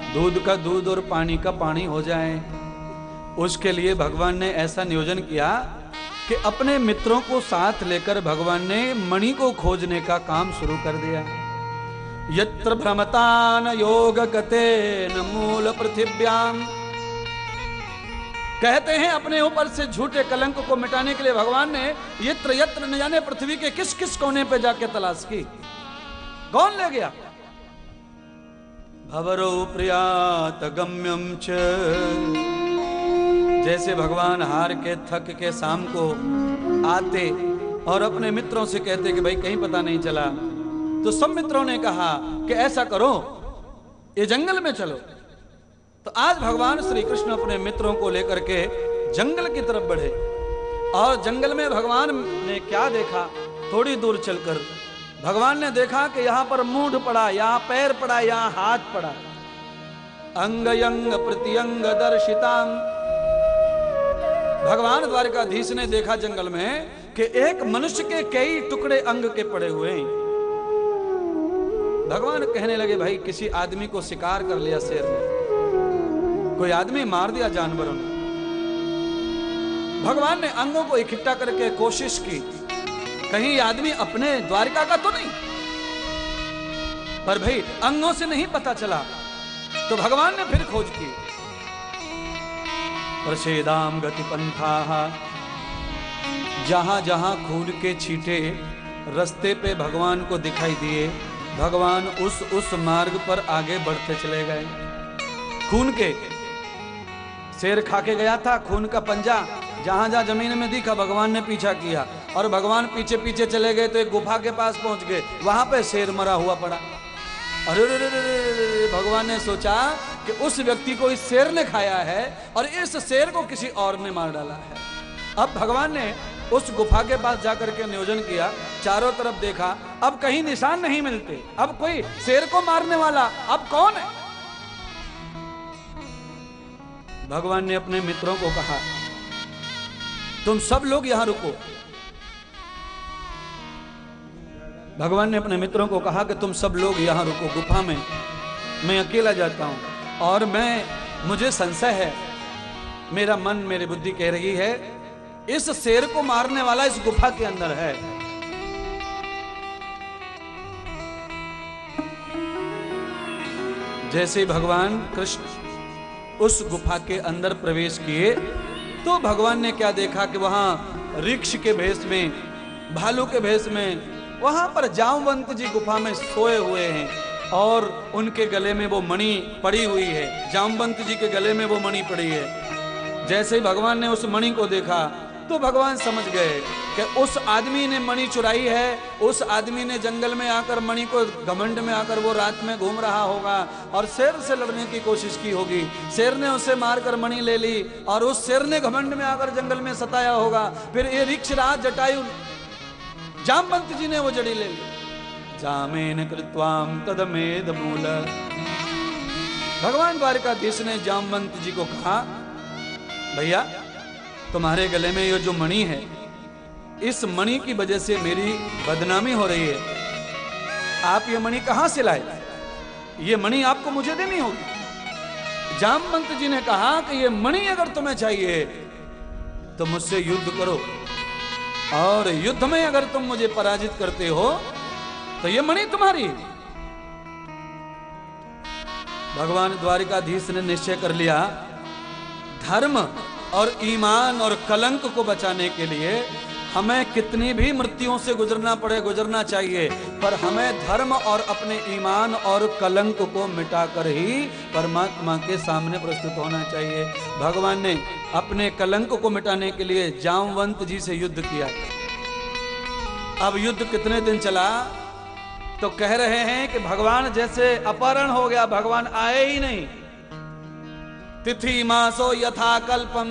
दूध का दूध और पानी का पानी हो जाए। उसके लिए भगवान ने ऐसा नियोजन किया कि अपने मित्रों को साथ लेकर भगवान ने मणि को खोजने का काम शुरू कर दिया। यत्र भ्रमतान योग गते न मूल पृथिव्याम, कहते हैं अपने ऊपर से झूठे कलंक को मिटाने के लिए भगवान ने यत्र यत्र न जाने पृथ्वी के किस किस कोने पे जाके तलाश की। कौन ले गया? भवरो प्रियात गम्यम च, जैसे भगवान हार के थक के शाम को आते और अपने मित्रों से कहते कि भाई कहीं पता नहीं चला, तो सब मित्रों ने कहा कि ऐसा करो, ये जंगल में चलो। तो आज भगवान श्री कृष्ण अपने मित्रों को लेकर के जंगल की तरफ बढ़े। और जंगल में भगवान ने क्या देखा? थोड़ी दूर चलकर भगवान ने देखा कि यहां पर मूढ़ पड़ा, यहां पैर पड़ा, यहां हाथ पड़ा। अंग यंग प्रत्यंग दर्शितांग, भगवान द्वारकाधीश ने देखा जंगल में कि एक मनुष्य के कई टुकड़े अंग के पड़े हुए हैं। भगवान कहने लगे भाई किसी आदमी को शिकार कर लिया शेर ने, कोई आदमी मार दिया जानवरों ने। भगवान ने अंगों को इकट्ठा करके कोशिश की, कहीं आदमी अपने द्वारिका का तो नहीं, पर भाई अंगों से नहीं पता चला। तो भगवान ने फिर खोज की। प्रसेदाम गति पंथा, जहां जहां खून के छींटे रास्ते पे भगवान को दिखाई दिए, भगवान उस मार्ग पर आगे बढ़ते चले गए। खून के, शेर खा के गया था, खून का पंजा जहां जहां जमीन में दिखा भगवान ने पीछा किया, और भगवान पीछे पीछे चले गए तो एक गुफा के पास पहुंच गए, वहां पे शेर मरा हुआ पड़ा। अरे भगवान ने सोचा कि उस व्यक्ति को इस शेर ने खाया है और इस शेर को किसी और ने मार डाला है। अब भगवान ने उस गुफा के पास जाकर के नियोजन किया, चारों तरफ देखा, अब कहीं निशान नहीं मिलते, अब कोई शेर को मारने वाला अब कौन है? भगवान ने अपने मित्रों को कहा तुम सब लोग यहां रुको। भगवान ने अपने मित्रों को कहा कि तुम सब लोग यहां रुको गुफा में, मैं अकेला जाता हूं। और मुझे संशय है, मेरा मन मेरी बुद्धि कह रही है इस शेर को मारने वाला इस गुफा के अंदर है। जैसे भगवान कृष्ण उस गुफा के अंदर प्रवेश किए तो भगवान ने क्या देखा कि वहां ऋक्ष के भेष में, भालू के भेष में, वहां पर जामवंत जी गुफा में सोए हुए हैं और उनके गले में वो मणि पड़ी हुई है। जामवंत जी के गले में वो मणि पड़ी है। जैसे ही भगवान ने उस मणि को देखा तो भगवान समझ गए कि उस आदमी ने मणि चुराई है, उस आदमी ने जंगल में आकर मणि को, घमंड में आकर वो रात में घूम रहा होगा और शेर से लड़ने की कोशिश की होगी। शेर ने उसे मारकर मणि ले ली और उस शेर ने घमंड में आकर जंगल में सताया होगा। फिर ये ऋक्षराज जटायु जामवंत जी ने वो जड़ी ले ली। जामेन कृत्वाम तदमेद मूल, भगवान द्वारकाधीश ने जामवंत जी को कहा भैया तुम्हारे गले में ये जो मणि है, इस मणि की वजह से मेरी बदनामी हो रही है। आप ये मणि कहां से लाए? ये मणि आपको मुझे देनी होगी। जामवंत जी ने कहा कि ये मणि अगर तुम्हें चाहिए तो मुझसे युद्ध करो, और युद्ध में अगर तुम मुझे पराजित करते हो तो ये मणि तुम्हारी। भगवान द्वारिकाधीश ने निश्चय कर लिया, धर्म और ईमान और कलंक को बचाने के लिए हमें कितनी भी मृत्युओं से गुजरना पड़े गुजरना चाहिए, पर हमें धर्म और अपने ईमान और कलंक को मिटाकर ही परमात्मा के सामने प्रस्तुत होना चाहिए। भगवान ने अपने कलंक को मिटाने के लिए जामवंत जी से युद्ध किया। अब युद्ध कितने दिन चला? तो कह रहे हैं कि भगवान जैसे अपहरण हो गया, भगवान आए ही नहीं। तिथि मासो यथा कल्पम,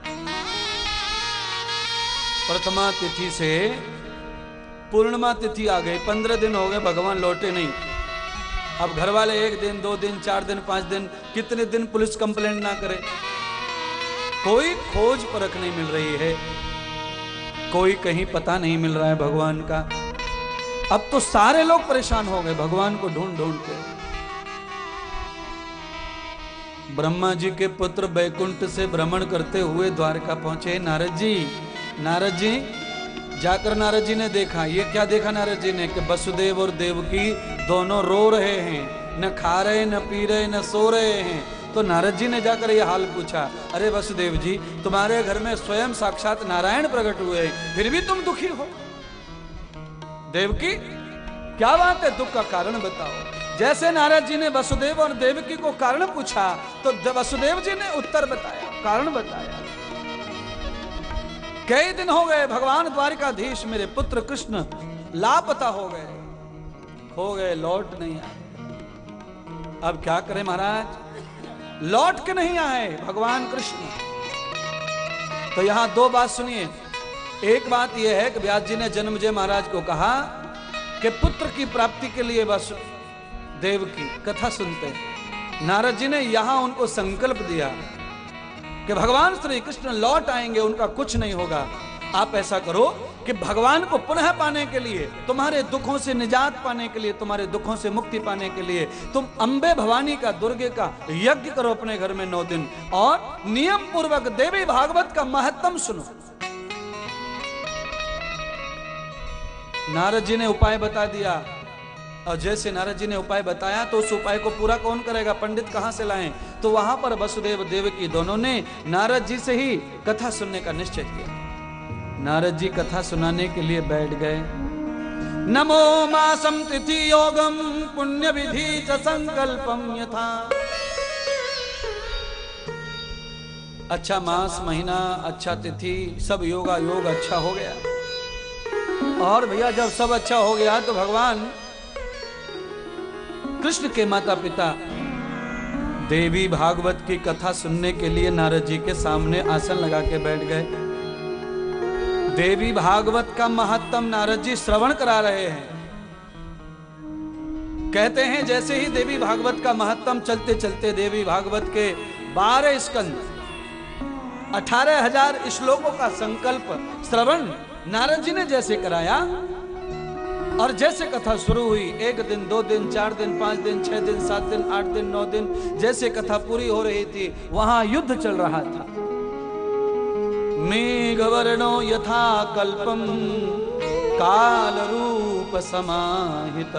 प्रथमा तिथि से पूर्णिमा तिथि आ गई, 15 दिन हो गए भगवान लौटे नहीं। अब घर वाले 1 दिन 2 दिन 4 दिन 5 दिन कितने दिन पुलिस कंप्लेंट ना करे, कोई खोज परख नहीं मिल रही है, कोई कहीं पता नहीं मिल रहा है भगवान का। अब तो सारे लोग परेशान हो गए भगवान को ढूंढ ढूंढ के। ब्रह्मा जी के पुत्र बैकुंठ से भ्रमण करते हुए द्वारका पहुंचे नारद जी। नारद जी जाकर नारद जी ने देखा, ये क्या देखा नारद जी ने कि वसुदेव और देवकी दोनों रो रहे हैं, न खा रहे न पी रहे न सो रहे हैं। तो नारद जी ने जाकर ये हाल पूछा, अरे वसुदेव जी, तुम्हारे घर में स्वयं साक्षात नारायण प्रकट हुए, फिर भी तुम दुखी हो। देवकी क्या बात है, दुख का कारण बताओ। जैसे नारद जी ने वसुदेव और देवकी को कारण पूछा तो वसुदेव जी ने उत्तर बताया, कारण बताया। कई दिन हो गए भगवान द्वारिकाधीश मेरे पुत्र कृष्ण लापता हो गए, खो गए, लौट नहीं आए। अब क्या करें महाराज, लौट के नहीं आए भगवान कृष्ण। तो यहां दो बात सुनिए। एक बात यह है कि व्यास जी ने जन्मेजय महाराज को कहा कि पुत्र की प्राप्ति के लिए बस देव की कथा सुनते हैं। नारद जी ने यहां उनको संकल्प दिया कि भगवान श्री कृष्ण लौट आएंगे, उनका कुछ नहीं होगा। आप ऐसा करो कि भगवान को पुनः पाने के लिए, तुम्हारे दुखों से निजात पाने के लिए, तुम्हारे दुखों से मुक्ति पाने के लिए तुम अंबे भवानी का, दुर्गे का यज्ञ करो अपने घर में 9 दिन, और नियम पूर्वक देवी भागवत का महत्तम सुनो। नारद जी ने उपाय बता दिया, और जैसे नारद जी ने उपाय बताया तो उस उपाय को पूरा कौन करेगा, पंडित कहां से लाएं। तो वहां पर वसुदेव देवकी दोनों ने नारद जी से ही कथा सुनने का निश्चय किया। नारद जी कथा सुनाने के लिए बैठ गए। नमो मासम तिथि योगम पुण्य विधि च संकल्पम यथा। अच्छा मास, महीना, अच्छा तिथि, सब योगा योग अच्छा हो गया। और भैया जब सब अच्छा हो गया तो भगवान कृष्ण के माता पिता देवी भागवत की कथा सुनने के लिए नारद जी के सामने आसन लगा के बैठ गए। देवी भागवत का महत्तम नारद जी श्रवण करा रहे हैं। कहते हैं जैसे ही देवी भागवत का महत्तम चलते चलते देवी भागवत के 12 स्कंद 18,000 श्लोकों का संकल्प श्रवण नारद जी ने जैसे कराया, और जैसे कथा शुरू हुई, 1 दिन 2 दिन 4 दिन 5 दिन 6 दिन 7 दिन 8 दिन 9 दिन, जैसे कथा पूरी हो रही थी वहां युद्ध चल रहा था। मेघवर्णो यथा कल्पम काल रूप समाहित।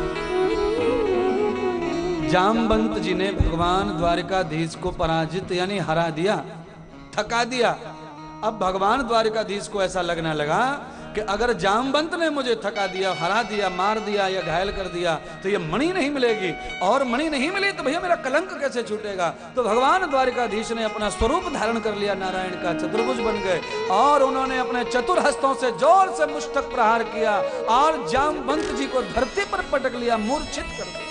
जामवंत जी ने भगवान द्वारिकाधीश को पराजित यानी हरा दिया, थका दिया। अब भगवान द्वारिकाधीश को ऐसा लगने लगा कि अगर जामवंत ने मुझे थका दिया, हरा दिया, मार दिया या घायल कर दिया तो ये मणि नहीं मिलेगी, और मणि नहीं मिली तो भैया मेरा कलंक कैसे छूटेगा। तो भगवान द्वारिकाधीश ने अपना स्वरूप धारण कर लिया, नारायण का चतुर्भुज बन गए, और उन्होंने अपने चतुर हस्तों से जोर से मुष्टक प्रहार किया और जामवंत जी को धरती पर पटक लिया, मूर्छित कर दिया।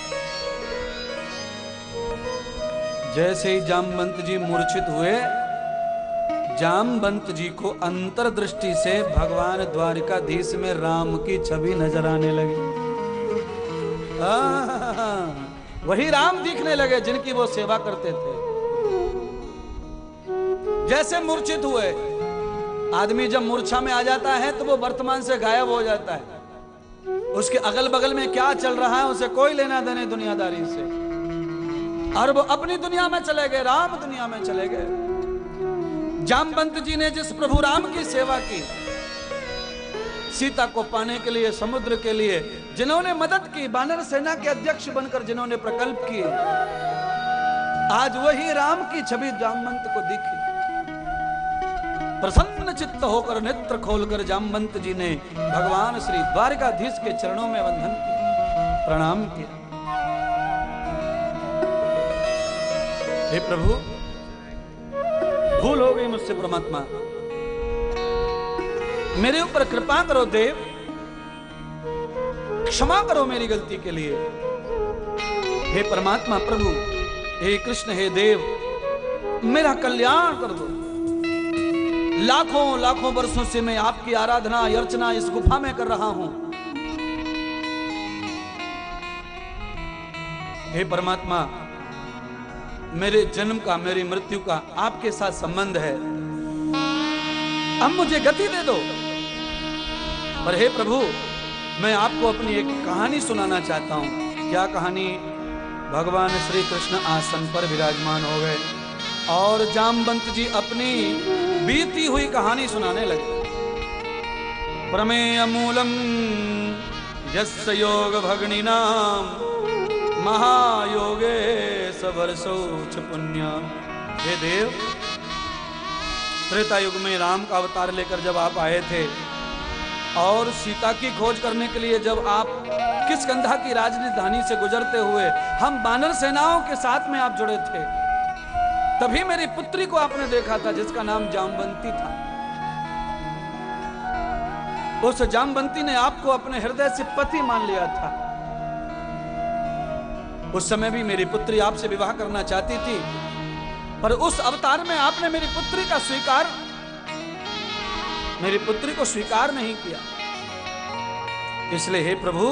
जैसे ही जामवंत जी मूर्छित हुए, जामवंत जी को अंतर्दृष्टि से भगवान द्वारिकाधीश में राम की छवि नजर आने लगी। वही राम दिखने लगे जिनकी वो सेवा करते थे। जैसे मूर्छित हुए, आदमी जब मूर्छा में आ जाता है तो वो वर्तमान से गायब हो जाता है, उसके अगल बगल में क्या चल रहा है उसे कोई लेना देने दुनियादारी से, और वो अपनी दुनिया में चले गए, राम दुनिया में चले गए। जामवंत जी ने जिस प्रभु राम की सेवा की, सीता को पाने के लिए, समुद्र के लिए जिन्होंने मदद की, वानर सेना के अध्यक्ष बनकर जिन्होंने प्रकल्प किए, आज वही राम की छवि जामवंत को दिखी। प्रसन्न चित्त होकर नेत्र खोलकर जामवंत जी ने भगवान श्री द्वारिकाधीश के चरणों में वंदन किया, प्रणाम किया। हे प्रभु, भूल हो गई मुझसे परमात्मा, मेरे ऊपर कृपा करो देव, क्षमा करो मेरी गलती के लिए। हे परमात्मा प्रभु, हे कृष्ण, हे देव, मेरा कल्याण कर दो। लाखों लाखों वर्षों से मैं आपकी आराधना अर्चना इस गुफा में कर रहा हूं। हे परमात्मा, मेरे जन्म का, मेरी मृत्यु का आपके साथ संबंध है, अब मुझे गति दे दो। पर हे प्रभु, मैं आपको अपनी एक कहानी सुनाना चाहता हूं। क्या कहानी? भगवान श्री कृष्ण आसन पर विराजमान हो गए और जामवंत जी अपनी बीती हुई कहानी सुनाने लगे। प्रमेय मूलम यस्य योग भगनीनाम महायोगे सवर्षोच पुण्य। हे देव, त्रेता युग में राम का अवतार लेकर जब आप आए थे और सीता की खोज करने के लिए जब आप किष्किंधा की राजधानी से गुजरते हुए हम वानर सेनाओं के साथ में आप जुड़े थे, तभी मेरी पुत्री को आपने देखा था जिसका नाम जामवंती था। उस जामवंती ने आपको अपने हृदय से पति मान लिया था। उस समय भी मेरी पुत्री आपसे विवाह करना चाहती थी, पर उस अवतार में आपने मेरी पुत्री को स्वीकार नहीं किया। इसलिए हे प्रभु,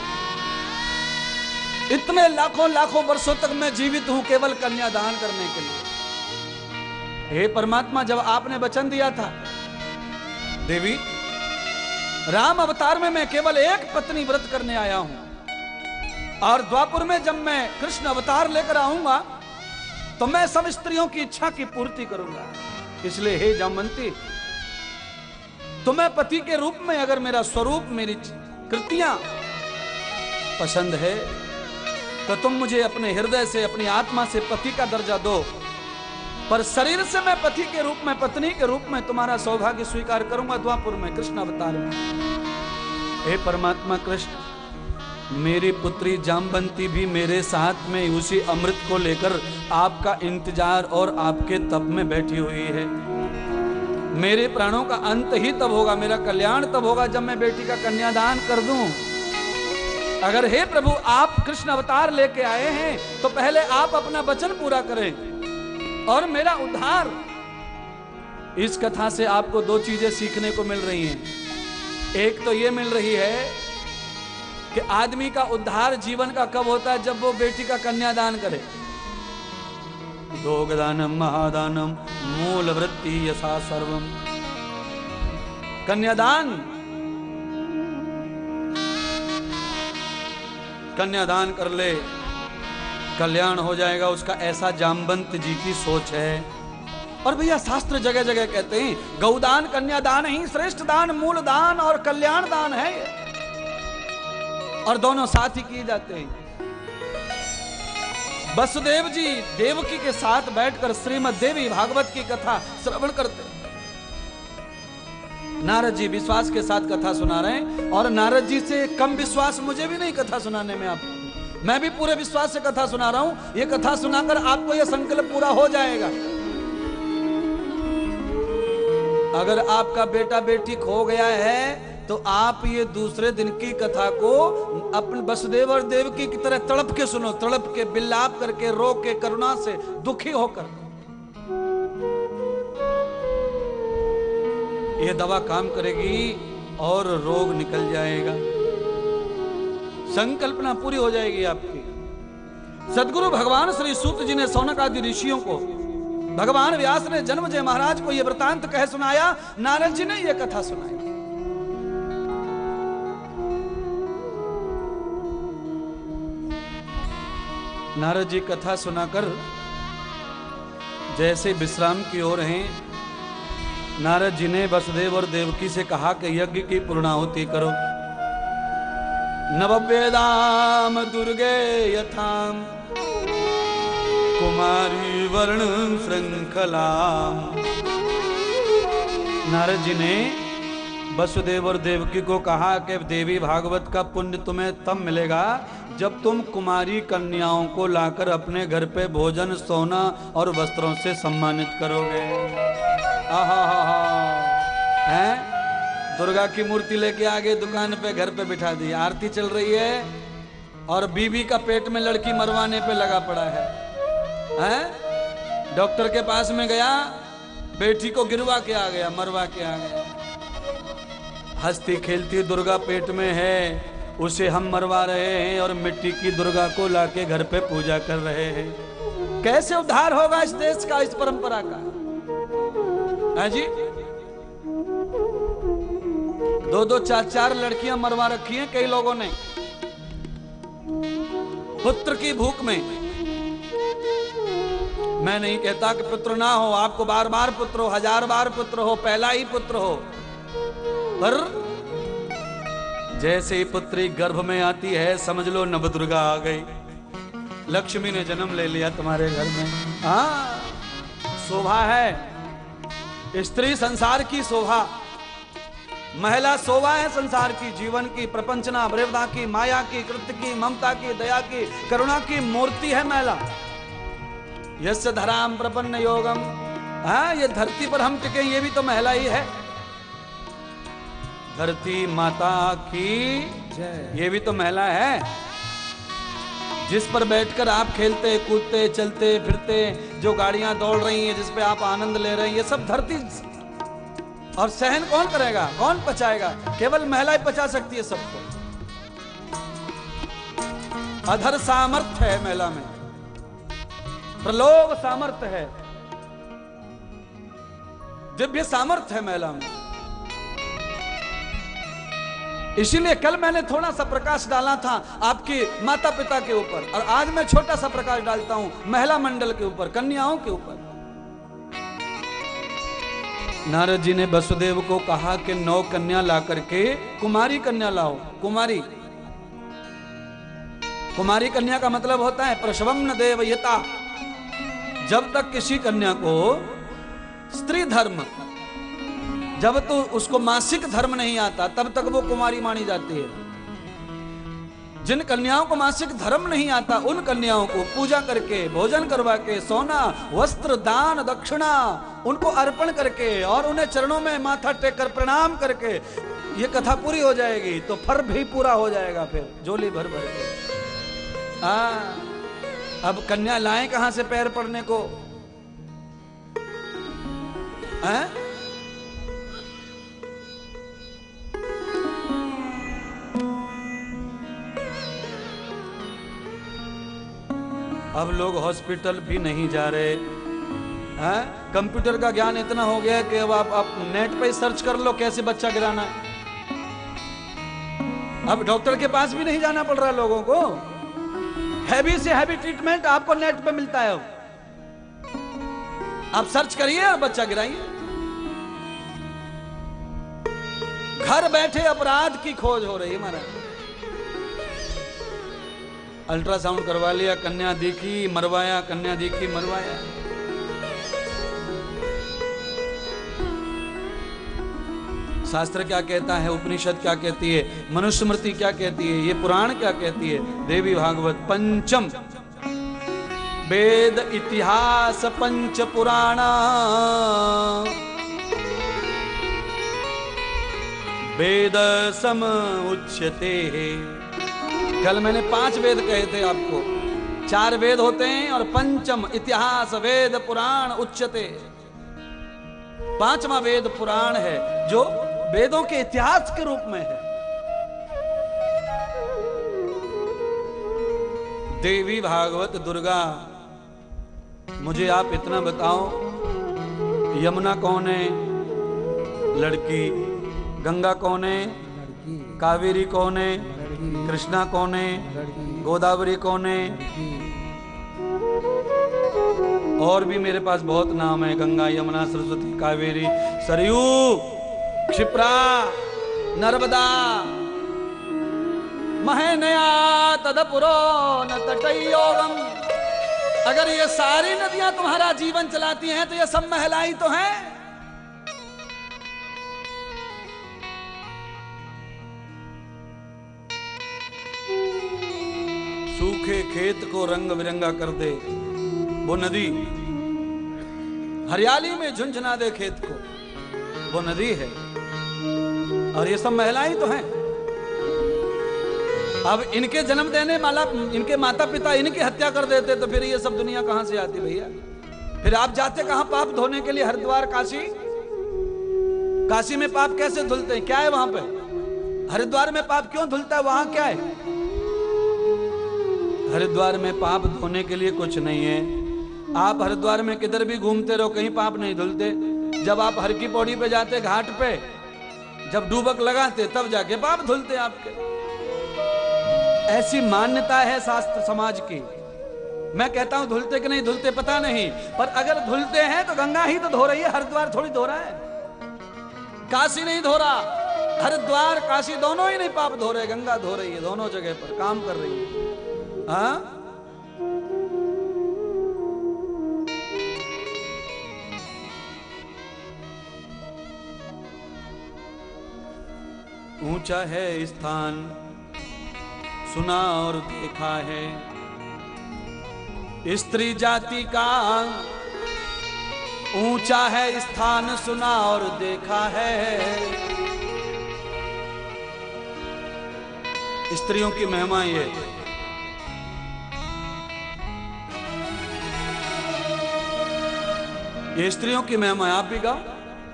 इतने लाखों लाखों वर्षों तक मैं जीवित हूं केवल कन्यादान करने के लिए। हे परमात्मा, जब आपने वचन दिया था देवी, राम अवतार में मैं केवल एक पत्नी व्रत करने आया हूं और द्वापर में जब मैं कृष्ण अवतार लेकर आऊंगा तो मैं सब स्त्रियों की इच्छा की पूर्ति करूंगा। इसलिए हे जामवंती, तुम्हें पति के रूप में अगर मेरा स्वरूप, मेरी कृतियां पसंद है तो तुम मुझे अपने हृदय से, अपनी आत्मा से पति का दर्जा दो, पर शरीर से मैं पति के रूप में, पत्नी के रूप में तुम्हारा सौभाग्य स्वीकार करूंगा द्वापर में, कृष्ण अवतार में। हे परमात्मा कृष्ण, मेरी पुत्री जामवंती भी मेरे साथ में उसी अमृत को लेकर आपका इंतजार और आपके तप में बैठी हुई है। मेरे प्राणों का अंत ही तब होगा, मेरा कल्याण तब होगा जब मैं बेटी का कन्यादान कर दूं। अगर हे प्रभु आप कृष्ण अवतार लेके आए हैं तो पहले आप अपना वचन पूरा करें और मेरा उद्धार। इस कथा से आपको दो चीजें सीखने को मिल रही हैं। एक तो ये मिल रही है कि आदमी का उद्धार जीवन का कब होता है, जब वो बेटी का कन्यादान करे। दोगदानम महादानम मूल वृत्ति यथा सर्वम। कन्यादान कर ले, कल्याण हो जाएगा उसका, ऐसा जामवंत जी की सोच है। और भैया शास्त्र जगह जगह कहते हैं गौदान कन्यादान ही श्रेष्ठ दान, मूल दान और कल्याण दान है, और दोनों साथ ही किए जाते हैं। वसुदेव जी देवकी के साथ बैठकर श्रीमद् देवी भागवत की कथा श्रवण करते। नारद जी विश्वास के साथ कथा सुना रहे हैं, और नारद जी से कम विश्वास मुझे भी नहीं कथा सुनाने में। आपको मैं भी पूरे विश्वास से कथा सुना रहा हूं। ये कथा सुनाकर आपको यह संकल्प पूरा हो जाएगा। अगर आपका बेटा बेटी खो गया है तो आप ये दूसरे दिन की कथा को अपने वसुदेव और देवकी की तरह तड़प के सुनो, तड़प के, बिलाप करके, रो के, करुणा से, दुखी होकर। यह दवा काम करेगी और रोग निकल जाएगा, संकल्पना पूरी हो जाएगी आपकी। सदगुरु भगवान श्री सूत जी ने सौनक आदि ऋषियों को, भगवान व्यास ने जन्मजय महाराज को यह वृतांत कह सुनाया, नारद जी ने यह कथा सुनाई। नारद जी कथा सुनाकर जैसे विश्राम की ओर हैं, नारद जी ने वसुदेव और देवकी से कहा कि यज्ञ की पूर्णाहुति करो। नववेदाम दुर्गे यथाम कुमारी वर्ण श्रृंखला। नारद जी ने वसुदेव और देवकी को कहा कि देवी भागवत का पुण्य तुम्हें तब मिलेगा जब तुम कुमारी कन्याओं को लाकर अपने घर पे भोजन, सोना और वस्त्रों से सम्मानित करोगे। हैं? दुर्गा की मूर्ति लेके आगे दुकान पे, घर पे बिठा दी, आरती चल रही है और बीबी का पेट में लड़की मरवाने पे लगा पड़ा है। हैं? डॉक्टर के पास में गया, बेटी को गिरवा के आ गया, मरवा के आ गया। हंसती खेलती दुर्गा पेट में है, उसे हम मरवा रहे हैं और मिट्टी की दुर्गा को लाके घर पे पूजा कर रहे हैं। कैसे उद्धार होगा इस देश का, इस परंपरा का? है जी, 2-2, 4-4 लड़कियां मरवा रखी हैं कई लोगों ने। पुत्र की भूख में। मैं नहीं कहता कि पुत्र ना हो, आपको बार बार पुत्र हो, 1000 बार पुत्र हो, पहला ही पुत्र हो, पर जैसे ही पुत्री गर्भ में आती है समझ लो नवदुर्गा आ गई, लक्ष्मी ने जन्म ले लिया तुम्हारे घर में। हाँ, शोभा है स्त्री, संसार की शोभा, महिला शोभा है संसार की, जीवन की, प्रपंचना, ब्रह्मता की, माया की, कृत्य की, ममता की, दया की, करुणा की मूर्ति है महिला। यस्य धराम प्रपन्न योगम, हाँ, ये धरती पर हम टिके ये भी तो महिला ही है। धरती माता की ये भी तो महिला है। जिस पर बैठकर आप खेलते कूदते चलते फिरते, जो गाड़ियां दौड़ रही हैं, जिस पे आप आनंद ले रहे हैं, ये सब धरती। और सहन कौन करेगा, कौन पचाएगा? केवल महिला ही पचा सकती है सबको। अधर सामर्थ्य है महिला में, प्रलोभ सामर्थ्य है, दिव्य सामर्थ्य है महिला में। इसीलिए कल मैंने थोड़ा सा प्रकाश डाला था आपके माता पिता के ऊपर, और आज मैं छोटा सा प्रकाश डालता हूं महिला मंडल के ऊपर, कन्याओं के ऊपर। नारद जी ने वसुदेव को कहा कि 9 कन्या ला करके कुमारी कन्या लाओ। कुमारी, कुमारी कन्या का मतलब होता है प्रसवम न देवयता। जब तक किसी कन्या को स्त्री धर्म, जब तो उसको मासिक धर्म नहीं आता, तब तक वो कुमारी मानी जाती है। जिन कन्याओं को मासिक धर्म नहीं आता, उन कन्याओं को पूजा करके, भोजन करवा के, सोना, वस्त्र, दान, दक्षिणा उनको अर्पण करके, और उन्हें चरणों में माथा टेक कर प्रणाम करके ये कथा पूरी हो जाएगी, तो फर भी पूरा हो जाएगा, फिर झोली भर भर के। अब कन्या लाएं कहां से पैर पड़ने को? अब लोग हॉस्पिटल भी नहीं जा रहे हैं। कंप्यूटर का ज्ञान इतना हो गया कि अब आप नेट पे सर्च कर लो कैसे बच्चा गिराना है। अब डॉक्टर के पास भी नहीं जाना पड़ रहा लोगों को। हैवी से हैवी ट्रीटमेंट आपको नेट पे मिलता है। आप सर्च करिए और बच्चा गिराइए। घर बैठे अपराध की खोज हो रही है महाराज। अल्ट्रासाउंड करवा लिया, कन्या दिखी, मरवाया, कन्या दिखी, मरवाया। शास्त्र क्या कहता है, उपनिषद क्या कहती है, मनुस्मृति क्या कहती है, ये पुराण क्या कहती है? देवी भागवत पंचम वेद इतिहास पंच पुराण वेद सम उच्यते। कल मैंने 5 वेद कहे थे आपको। 4 वेद होते हैं और पंचम इतिहास वेद पुराण उच्यते। 5वां वेद पुराण है, जो वेदों के इतिहास के रूप में है। देवी भागवत दुर्गा। मुझे आप इतना बताओ, यमुना कौन है? लड़की। गंगा कौन है? कावेरी कौन है? कृष्णा कौन है? गोदावरी कौन है? और भी मेरे पास बहुत नाम है, गंगा, यमुना, सरस्वती, कावेरी, सरयू, क्षिप्रा, नर्मदा, महनया तदपुरो न तटयोगम। अगर ये सारी नदियां तुम्हारा जीवन चलाती हैं तो ये सब महिलाएं तो हैं। सूखे खेत को रंग बिरंगा कर दे वो नदी, हरियाली में झुंझुना दे खेत को, वो नदी है। और ये सब महिलाएं तो हैं। अब इनके जन्म देने वाला, इनके माता पिता इनकी हत्या कर देते तो फिर ये सब दुनिया कहां से आती भैया? फिर आप जाते कहां पाप धोने के लिए? हरिद्वार, काशी। काशी में पाप कैसे धुलते हैं? क्या है वहां पे? हरिद्वार में पाप क्यों धुलता है? वहां क्या है? हरिद्वार में पाप धोने के लिए कुछ नहीं है। आप हरिद्वार में किधर भी घूमते रहो, कहीं पाप नहीं धुलते। जब आप हर की पौड़ी पे जाते, घाट पे जब डूबक लगाते, तब जाके पाप धुलते आपके। ऐसी मान्यता है शास्त्र समाज की। मैं कहता हूं धुलते कि नहीं धुलते पता नहीं, पर अगर धुलते हैं तो गंगा ही तो धो रही है, हरिद्वार थोड़ी धो रहा है। काशी नहीं धो रहा, हरिद्वार काशी दोनों ही नहीं पाप धो रहे, गंगा धो रही है, दोनों जगह पर काम कर रही है। हाँ, ऊंचा है स्थान सुना और देखा है, स्त्री जाति का ऊंचा है स्थान सुना और देखा है। स्त्रियों की महिमा ये स्त्रियों की महिमा आप भी गाओ।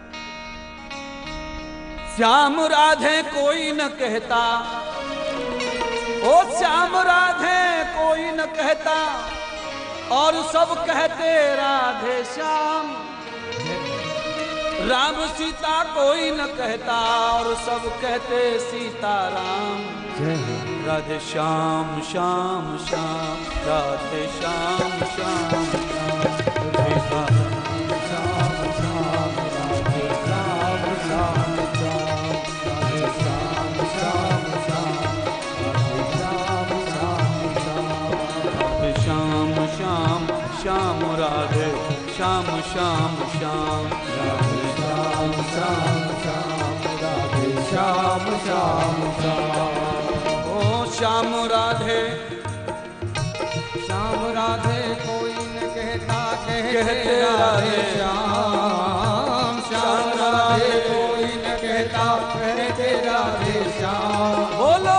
श्याम राधे कोई न कहता, ओ श्याम राधे कोई न कहता, और सब कहते राधे श्याम। राम सीता कोई न कहता, और सब कहते सीता राम। राधे श्याम श्याम श्याम, राधे श्याम श्याम श्याम, श्याम राधे श्याम श्याम श्याम, राधे श्याम श्याम श्याम, राधे श्याम श्याम श्याम। ओ श्याम राधे कोई न कहता, कहते राधे श्याम। श्याम राधे कोई न कहता, कहते राधे श्याम। बोलो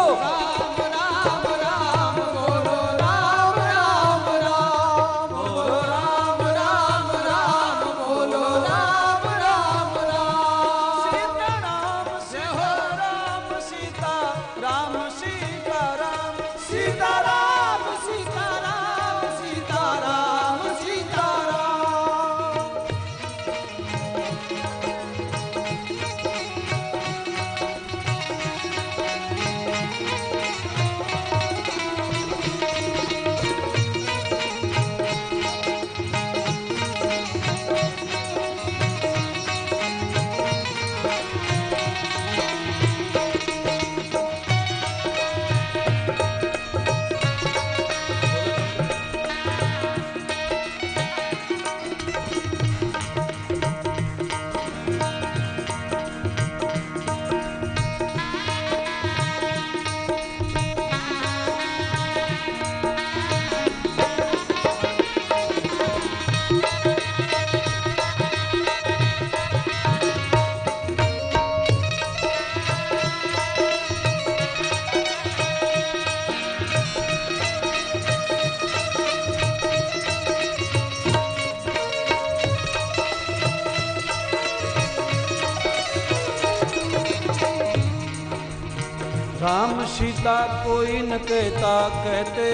राम सीता कोई न कहता, कहते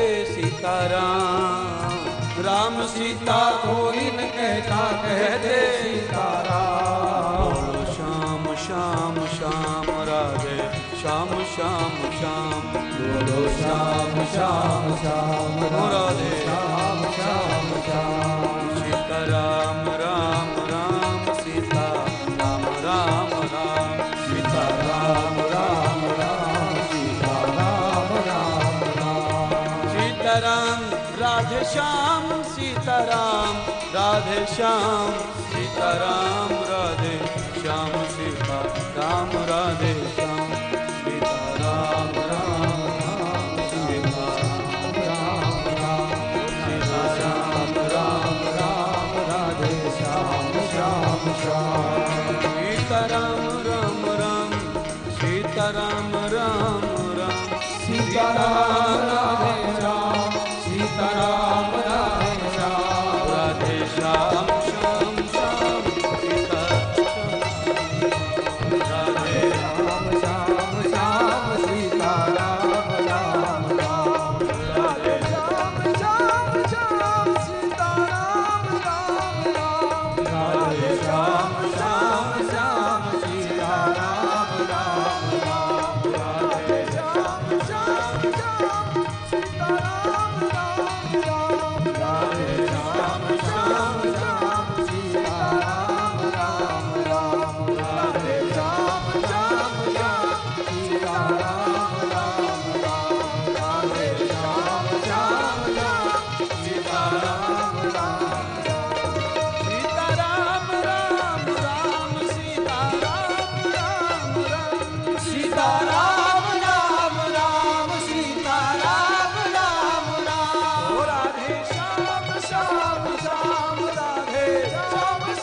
सीताराम। राम सीता कोई न कहता, कहते सीताराम। श्याम श्याम श्याम राधे श्याम श्याम श्याम, बोलो श्याम श्याम श्याम राधे श्याम श्याम श्याम। सीताराम राम राम सीता राम राम राम, सीताराम राम राम सीता राम राम राम। सीताराम राधे श्याम सीताराम, राधे श्याम सीताराम, राधे श्याम सीता राम, राधे श्याम सीताराम राम राम सीता राम राम, सीताराम राम राम राधे श्याम श्याम श्याम। सीताराम राम राम सीताराम राम राम, सीताराम राधे श्याम सीताराम राधे श्याम, राधे श्याम श्याम श्याम सीता राधे श्याम श्याम श्याम सीताराम राम राम, राधे श्याम श्याम श्याम सीताराम राम राम, राधे श्याम श्याम श्याम सीताराम राम राम, राधे श्याम श्याम श्याम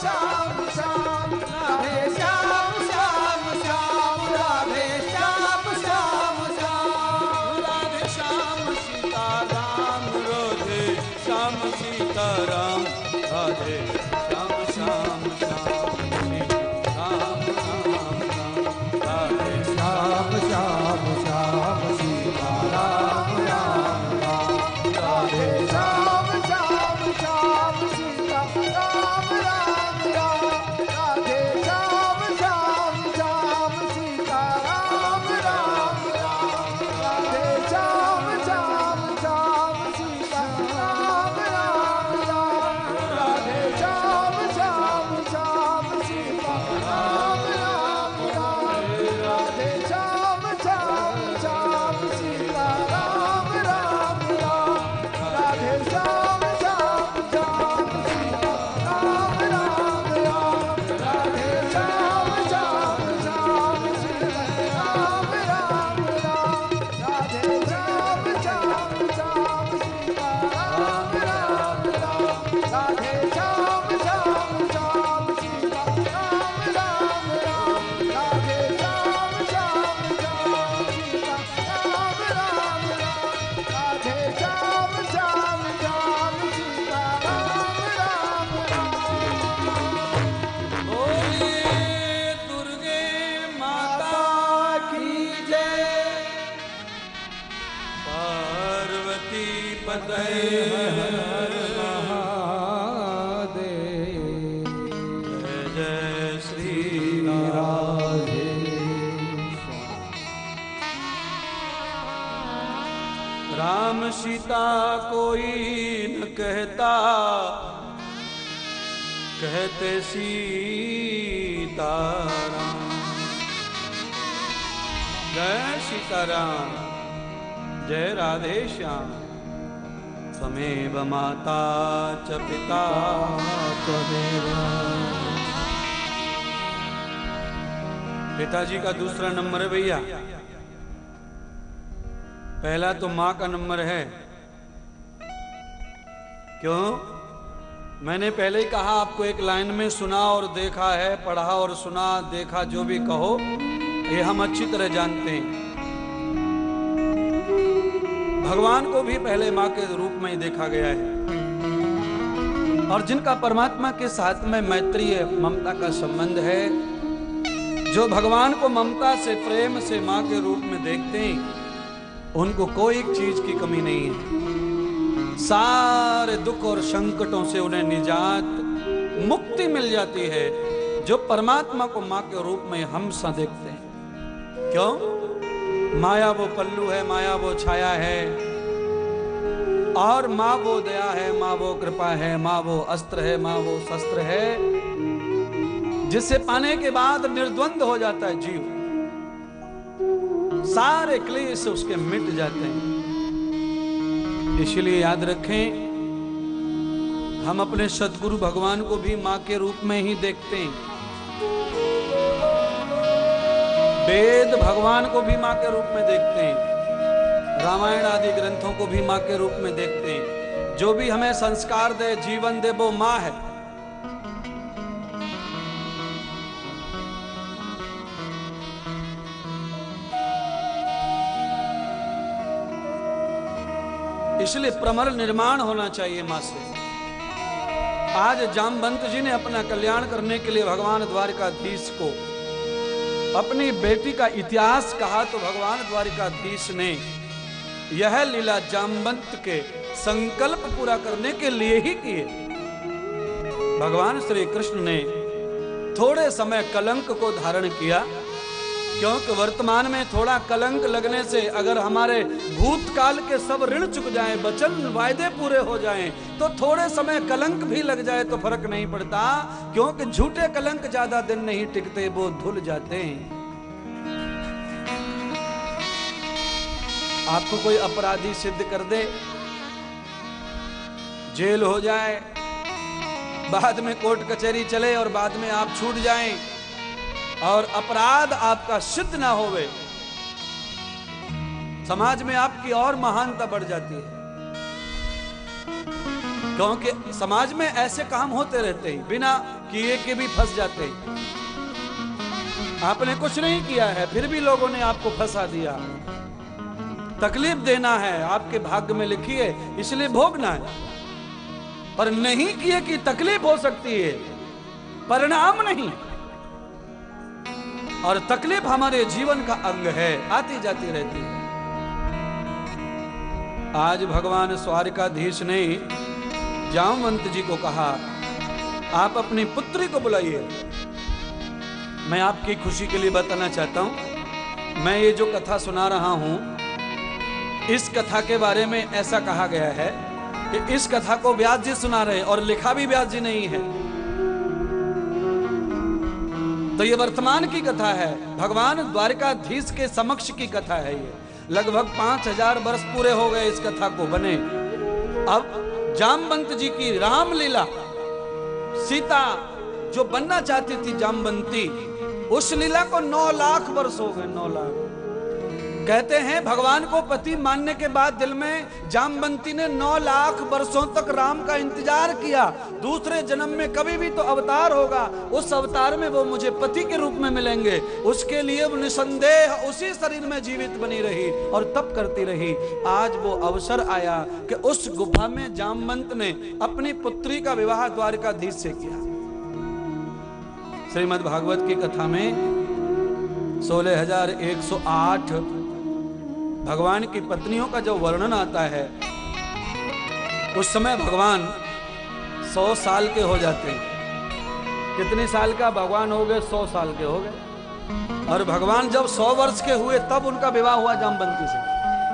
श्याम श्याम राधे श्याम श्याम श्याम राधे श्याम श्याम श्याम राधे श्याम सीताराम राधे श्याम सीताराम राधे श्याम श्याम श्याम राम राम राम राधे श्याम श्याम श्याम सीताराम राम राम राधे श्याम श्याम श्याम सीताराम राम राम राधे श्याम श्याम श्याम सीताराम राम राम राधे श्याम श्याम श्याम सीताराम राम राम राधे श्याम श्याम श्याम सीताराम राम राम राधे श्याम श्याम श्याम सीताराम राम राम राधे श्याम श्याम श्याम सीताराम राम राम राधे श्याम श्याम श्याम सीताराम राम राम राधे श्याम श्याम श्याम सीताराम राम राम राधे श्याम श्याम श्याम सीताराम राम राम राधे श्याम श्याम श्याम सीताराम राम राम राधे श्याम श्याम श्याम सीताराम राम राम बोले दुर्गे माता की जय पार्वती पते जय जय श्री राम राम सीता कोई न कहता कहते सीताराम जय सीताराम जय राधे श्याम त्वमेव माता च पिता त्वमेव पिताजी का दूसरा नंबर है भैया पहला तो माँ का नंबर है क्यों मैंने पहले ही कहा आपको एक लाइन में सुना और देखा है पढ़ा और सुना देखा जो भी कहो ये हम अच्छी तरह जानते हैं भगवान को भी पहले माँ के रूप में ही देखा गया है और जिनका परमात्मा के साथ में मैत्रीय ममता का संबंध है जो भगवान को ममता से प्रेम से माँ के रूप में देखते हैं उनको कोई चीज की कमी नहीं है सारे दुख और संकटों से उन्हें निजात मुक्ति मिल जाती है जो परमात्मा को माँ के रूप में हम सा देखते हैं क्यों माया वो पल्लू है माया वो छाया है और माँ वो दया है माँ वो कृपा है माँ वो अस्त्र है माँ वो शस्त्र है जिसे पाने के बाद निर्द्वंद हो जाता है जीव सारे क्लेश उसके मिट जाते हैं इसलिए याद रखें हम अपने सद्गुरु भगवान को भी मां के रूप में ही देखते हैं वेद भगवान को भी मां के रूप में देखते हैं रामायण आदि ग्रंथों को भी मां के रूप में देखते हैं जो भी हमें संस्कार दे जीवन दे वो मां है इसलिए प्रमल निर्माण होना चाहिए मां से आज जामवंत जी ने अपना कल्याण करने के लिए भगवान द्वारिकाधीश को अपनी बेटी का इतिहास कहा तो भगवान द्वारिकाधीश ने यह लीला जामवंत के संकल्प पूरा करने के लिए ही किए भगवान श्री कृष्ण ने थोड़े समय कलंक को धारण किया क्योंकि वर्तमान में थोड़ा कलंक लगने से अगर हमारे भूतकाल के सब ऋण चुक जाएं, वचन वायदे पूरे हो जाएं, तो थोड़े समय कलंक भी लग जाए तो फर्क नहीं पड़ता क्योंकि झूठे कलंक ज्यादा दिन नहीं टिकते वो धुल जाते हैं। आपको कोई अपराधी सिद्ध कर दे जेल हो जाए बाद में कोर्ट कचहरी चले और बाद में आप छूट जाएं और अपराध आपका सिद्ध ना होवे समाज में आपकी और महानता बढ़ जाती है क्योंकि समाज में ऐसे काम होते रहते हैं, बिना किए के भी फंस जाते हैं। आपने कुछ नहीं किया है, फिर भी लोगों ने आपको फंसा दिया। तकलीफ देना है, आपके भाग्य में लिखी है, इसलिए भोगना है। पर नहीं किए की तकलीफ हो सकती है, परिणाम नहीं। और तकलीफ हमारे जीवन का अंग है, आती जाती रहती है। आज भगवान द्वारिकाधीश ने जामवंत जी को कहा, आप अपनी पुत्री को बुलाइए। मैं आपकी खुशी के लिए बताना चाहता हूं, मैं ये जो कथा सुना रहा हूं, इस कथा के बारे में ऐसा कहा गया है कि इस कथा को व्यास जी सुना रहे, और लिखा भी व्यास जी नहीं है। तो ये वर्तमान की कथा है, भगवान द्वारिकाधीश के समक्ष की कथा है। ये लगभग 5000 वर्ष पूरे हो गए इस कथा को बने। अब जामवंत जी की रामलीला, सीता जो बनना चाहती थी जामवंती, उस लीला को 9 लाख वर्ष हो गए। 9 लाख। कहते हैं भगवान को पति मानने के बाद दिल में जामवंती ने 9 लाख वर्षों तक राम का इंतजार किया। दूसरे जन्म में कभी भी तो अवतार होगा, उस अवतार में वो मुझे पति के रूप में मिलेंगे, उसके लिए वो निसंदेह उसी शरीर में जीवित बनी रही और तप करती रही। आज वो अवसर आया कि उस गुफा में जामवंत ने अपनी पुत्री का विवाह द्वारिकाधीश से किया। श्रीमद् भागवत की कथा में 16,108 भगवान की पत्नियों का जो वर्णन आता है, उस समय भगवान 100 साल के हो जाते हैं। कितने साल का भगवान हो गए? 100 साल के हो गए। और भगवान जब 100 वर्ष के हुए तब उनका विवाह हुआ जामवंती से।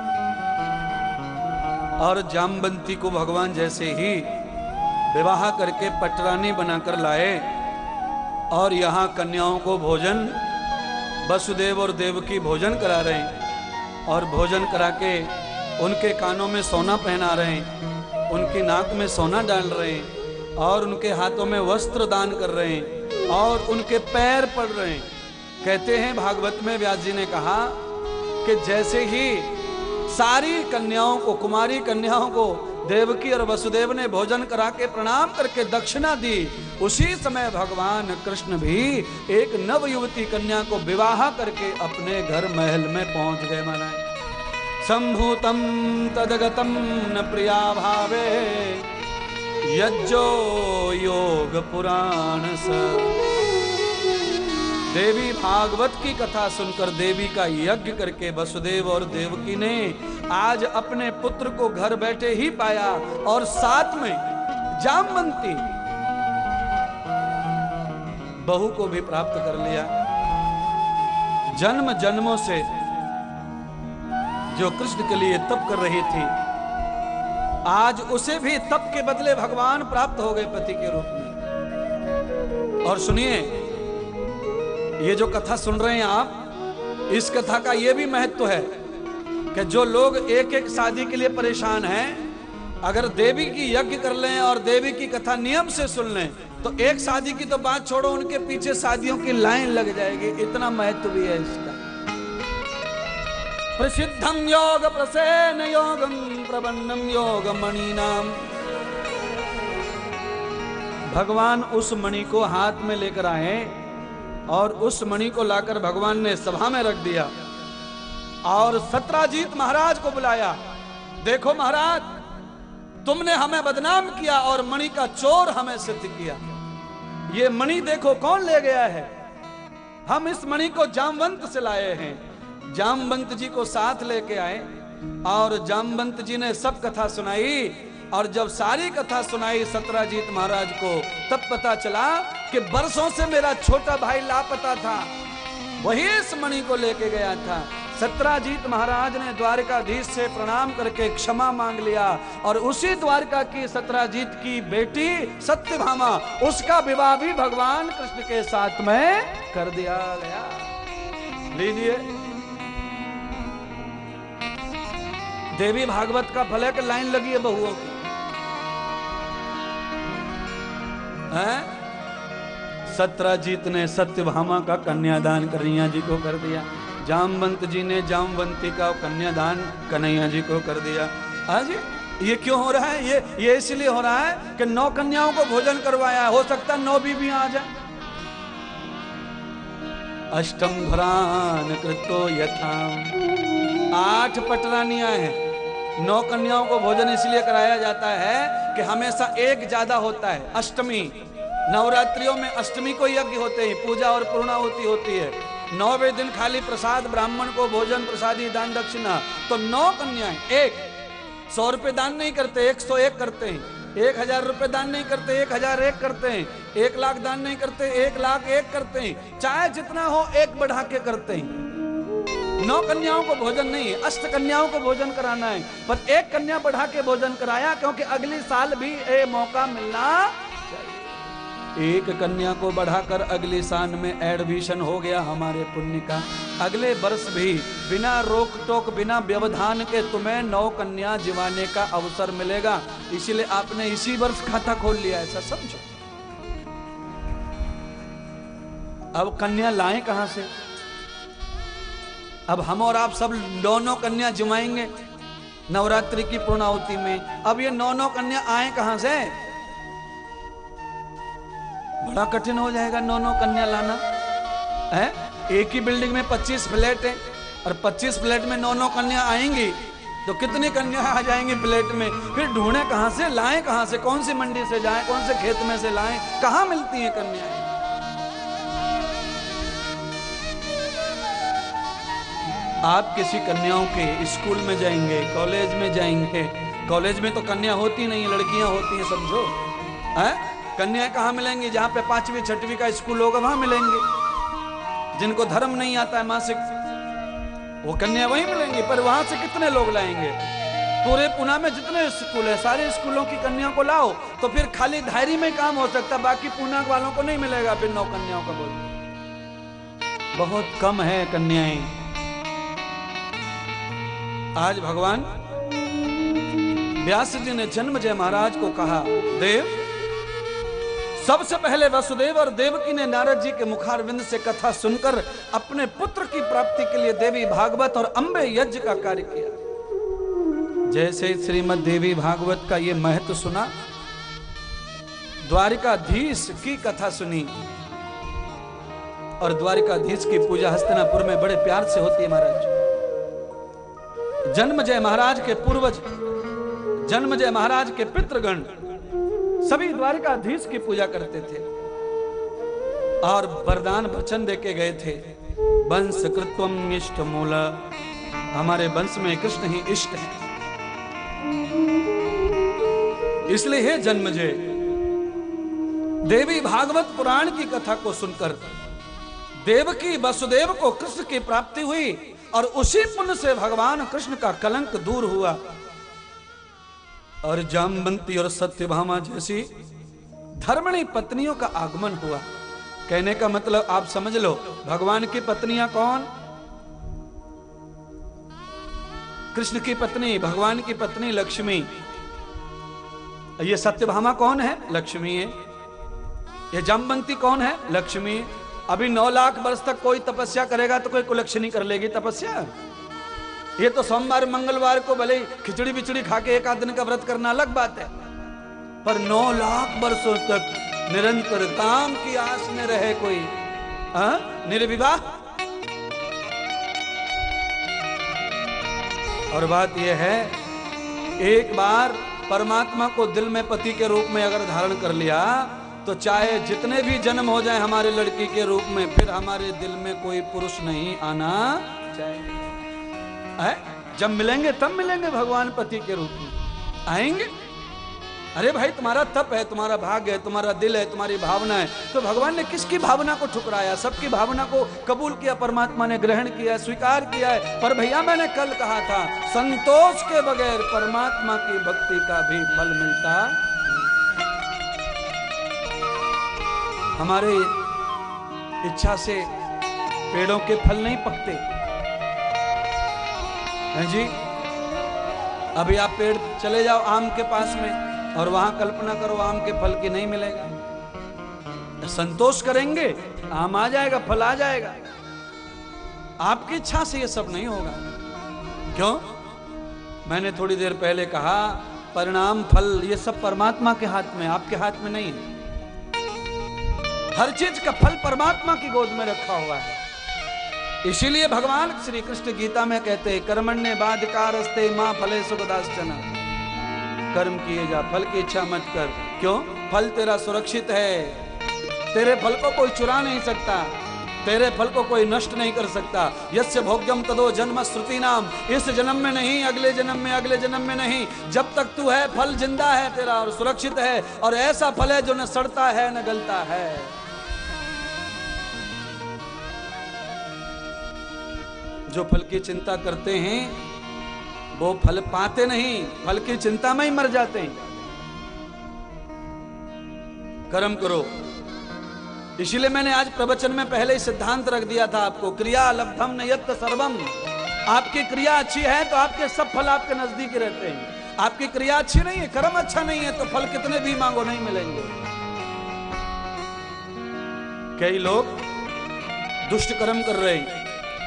और जामवंती को भगवान जैसे ही विवाह करके पटरानी बनाकर लाए और यहाँ कन्याओं को भोजन, वसुदेव और देवकी भोजन करा रहे हैं, और भोजन करा के उनके कानों में सोना पहना रहे हैं, उनकी नाक में सोना डाल रहे हैं, और उनके हाथों में वस्त्र दान कर रहे हैं, और उनके पैर पड़ रहे हैं। कहते हैं भागवत में व्यास जी ने कहा कि जैसे ही सारी कन्याओं को, कुमारी कन्याओं को देवकी और वसुदेव ने भोजन करा के प्रणाम करके दक्षिणा दी, उसी समय भगवान कृष्ण भी एक नव युवती कन्या को विवाह करके अपने घर महल में पहुंच गए। महाराज संभूतम तदगतम न प्रिया भावे यज्जो योग पुराण स। देवी भागवत की कथा सुनकर देवी का यज्ञ करके वसुदेव और देवकी ने आज अपने पुत्र को घर बैठे ही पाया, और साथ में जामवंती बहू को भी प्राप्त कर लिया। जन्म जन्मों से जो कृष्ण के लिए तप कर रही थी, आज उसे भी तप के बदले भगवान प्राप्त हो गए पति के रूप में। और सुनिए, ये जो कथा सुन रहे हैं आप, इस कथा का ये भी महत्व है कि जो लोग एक एक शादी के लिए परेशान हैं, अगर देवी की यज्ञ कर लें और देवी की कथा नियम से सुन लें तो एक शादी की तो बात छोड़ो, उनके पीछे शादियों की लाइन लग जाएगी। इतना महत्व भी है इसका। प्रसिद्धम योग प्रसेन योगम प्रबन्नम योग मणिनाम। भगवान उस मणि को हाथ में लेकर आए और उस मणि को लाकर भगवान ने सभा में रख दिया और सत्राजीत महाराज को बुलाया। देखो महाराज, तुमने हमें बदनाम किया और मणि का चोर हमें सिद्ध किया। ये मणि देखो कौन ले गया है। हम इस मणि को जामवंत से लाए हैं। जामवंत जी को साथ लेके आए और जामवंत जी ने सब कथा सुनाई। और जब सारी कथा सुनाई सत्राजीत महाराज को, तब पता चला कि बरसों से मेरा छोटा भाई लापता था, वही इस मणि को लेके गया था। सत्राजीत महाराज ने द्वारिकाधीश से प्रणाम करके क्षमा मांग लिया और उसी द्वारका की सत्राजीत की बेटी सत्यभामा, उसका विवाह भी भगवान कृष्ण के साथ में कर दिया गया। लीजिए, देवी भागवत का भले के लाइन लगी है बहुओं की। सत्राजीत ने सत्यभामा का कन्यादान कन्हैया जी को कर दिया। जामवंत जी ने जामवंती का कन्यादान कन्हैया जी को कर दिया। आज ये क्यों हो रहा है? ये इसलिए हो रहा है कि 9 कन्याओं को भोजन करवाया, हो सकता है 9 बीवियां आ जाए। अष्टम भरान कृतो यथाम, 8 पटरानियां हैं। 9 कन्याओं को भोजन इसलिए कराया जाता है कि हमेशा एक ज्यादा होता है। अष्टमी, नवरात्रियों में अष्टमी को यज्ञ होते हैं, पूजा और पूर्णाहुति होती है। 9वें दिन खाली प्रसाद, ब्राह्मण को भोजन प्रसादी, दान दक्षिणा। तो 9 कन्याएं, 100 रुपए दान नहीं करते, 101 करते हैं। 1000 रुपए दान नहीं करते, 1001 करते हैं। 1 लाख दान नहीं करते, 1,01,000 करते हैं। चाहे जितना हो, 1 बढ़ा के करते हैं। 9 कन्याओं को भोजन नहीं, 8 कन्याओं को भोजन कराना है, पर 1 कन्या बढ़ा के भोजन कराया, क्योंकि अगली साल भी ये मौका मिलना चाहिए। 1 कन्या को बढ़ाकर अगली साल में एडमिशन हो गया हमारे पुण्य का। अगले वर्ष भी बिना रोक टोक, बिना व्यवधान के तुम्हें 9 कन्या जीवाने का अवसर मिलेगा। इसलिए आपने इसी वर्ष खाता खोल लिया, ऐसा समझो। अब कन्या लाएं कहां से? अब हम और आप सब 9 कन्या जिवाएंगे नवरात्रि की पूर्णाहुति में। अब ये 9 कन्या आए कहां से? बड़ा कठिन हो जाएगा 9 कन्या लाना है। एक ही बिल्डिंग में 25 फ्लैट है, और 25 फ्लैट में 9 कन्या आएंगी, तो कितनी कन्या आ जाएंगी फ्लैट में? फिर ढूंढे कहां से, लाएं कहां से? कौन सी मंडी से जाएं, कौन से खेत में से लाएं? कहां मिलती हैं कन्याएं? आप किसी कन्याओं के स्कूल में जाएंगे, कॉलेज में जाएंगे, कॉलेज में तो कन्या होती नहीं, लड़कियां होती हैं, समझो। है कन्याएं कहां मिलेंगी? जहां पे 5वीं 6वीं का स्कूल होगा वहां मिलेंगे। जिनको धर्म नहीं आता है मासिक, वो कन्या वहीं मिलेंगी। पर वहां से कितने लोग लाएंगे? पूरे पुणे में जितने स्कूल है, सारे स्कूलों की कन्याओं को लाओ, तो फिर खाली धायरी में काम हो सकता, बाकी पुणे वालों को नहीं मिलेगा। फिर 9 कन्याओं का बोल, बहुत कम है कन्याएं। आज भगवान व्यास जी ने जन्मजय महाराज को कहा, देव, सबसे पहले वसुदेव और देवकी ने नारद जी के मुखारविंद से कथा सुनकर अपने पुत्र की प्राप्ति के लिए देवी भागवत और अंबे यज्ञ का कार्य किया। जैसे श्रीमद् देवी भागवत का ये महत्व सुना, द्वारिकाधीश की कथा सुनी, और द्वारिकाधीश की पूजा हस्तिनापुर में बड़े प्यार से होती है महाराज। जन्मजय महाराज के पूर्वज, जन्मजय महाराज के पितृगण सभी द्वारिकाधीश की पूजा करते थे और वरदान वचन देके गए थे, वंश कृत्वम इष्ट मूल, हमारे वंश में कृष्ण ही इष्ट है। इसलिए हे जन्मजय, देवी भागवत पुराण की कथा को सुनकर देवकी वसुदेव को कृष्ण की प्राप्ति हुई, और उसी पुण्य से भगवान कृष्ण का कलंक दूर हुआ, और जामवंती और सत्यभामा जैसी धर्मणी पत्नियों का आगमन हुआ। कहने का मतलब आप समझ लो, भगवान की पत्नियां कौन? कृष्ण की पत्नी, भगवान की पत्नी लक्ष्मी। ये सत्यभामा कौन है? लक्ष्मी है। ये जामवंती कौन है? लक्ष्मी। अभी 9 लाख वर्ष तक कोई तपस्या करेगा तो कोई कुलक्षणी कर लेगी तपस्या? ये तो सोमवार मंगलवार को भले खिचड़ी बिचड़ी खा के 1 आध दिन का व्रत करना अलग बात है, पर 9 लाख वर्षों तक निरंतर काम की आस में रहे कोई, निर्विवाह। और बात यह है, एक बार परमात्मा को दिल में पति के रूप में अगर धारण कर लिया, तो चाहे जितने भी जन्म हो जाए हमारे लड़की के रूप में, फिर हमारे दिल में कोई पुरुष नहीं आना चाहिए। जब मिलेंगे तब मिलेंगे भगवान पति के रूप में, आएंगे। अरे भाई, तुम्हारा तप है, तुम्हारा भाग्य है, तुम्हारा दिल है, तुम्हारी भावना है, तो भगवान ने किसकी भावना को ठुकराया? सबकी भावना को कबूल किया, परमात्मा ने ग्रहण किया, स्वीकार किया है। पर भैया, मैंने कल कहा था, संतोष के बगैर परमात्मा की भक्ति का भी फल मिलता। हमारे इच्छा से पेड़ों के फल नहीं पकते हैं जी। अभी आप पेड़ चले जाओ आम के पास में, और वहां कल्पना करो आम के फल की नहीं मिलेगा। संतोष करेंगे, आम आ जाएगा, फल आ जाएगा। आपकी इच्छा से ये सब नहीं होगा। क्यों? मैंने थोड़ी देर पहले कहा, परिणाम, फल, ये सब परमात्मा के हाथ में, आपके हाथ में नहीं है। हर चीज का फल परमात्मा की गोद में रखा हुआ है। इसीलिए भगवान श्री कृष्ण गीता में कहते हैं, कर्मण्य बाधिकारस्ते मां फले सुखदाश्चन। कर्म किए जा, फल की इच्छा मत कर। क्यों? फल तेरा सुरक्षित है। तेरे फल को कोई चुरा नहीं सकता, तेरे फल को कोई नष्ट नहीं कर सकता। यस्य भोग्यम तदो जन्म श्रुति नाम, इस जन्म में नहीं, अगले जन्म में, अगले जन्म में नहीं, जब तक तू है फल जिंदा है तेरा और सुरक्षित है। और ऐसा फल है जो न सड़ता है न गलता है। जो फल की चिंता करते हैं वो फल पाते नहीं, फल की चिंता में ही मर जाते हैं। कर्म करो। इसीलिए मैंने आज प्रवचन में पहले ही सिद्धांत रख दिया था आपको, क्रिया लब्धम नयत सर्वम। आपकी क्रिया अच्छी है तो आपके सब फल आपके नजदीक रहते हैं। आपकी क्रिया अच्छी नहीं है, कर्म अच्छा नहीं है, तो फल कितने भी मांगो नहीं मिलेंगे। कई लोग दुष्ट कर्म कर रहे हैं,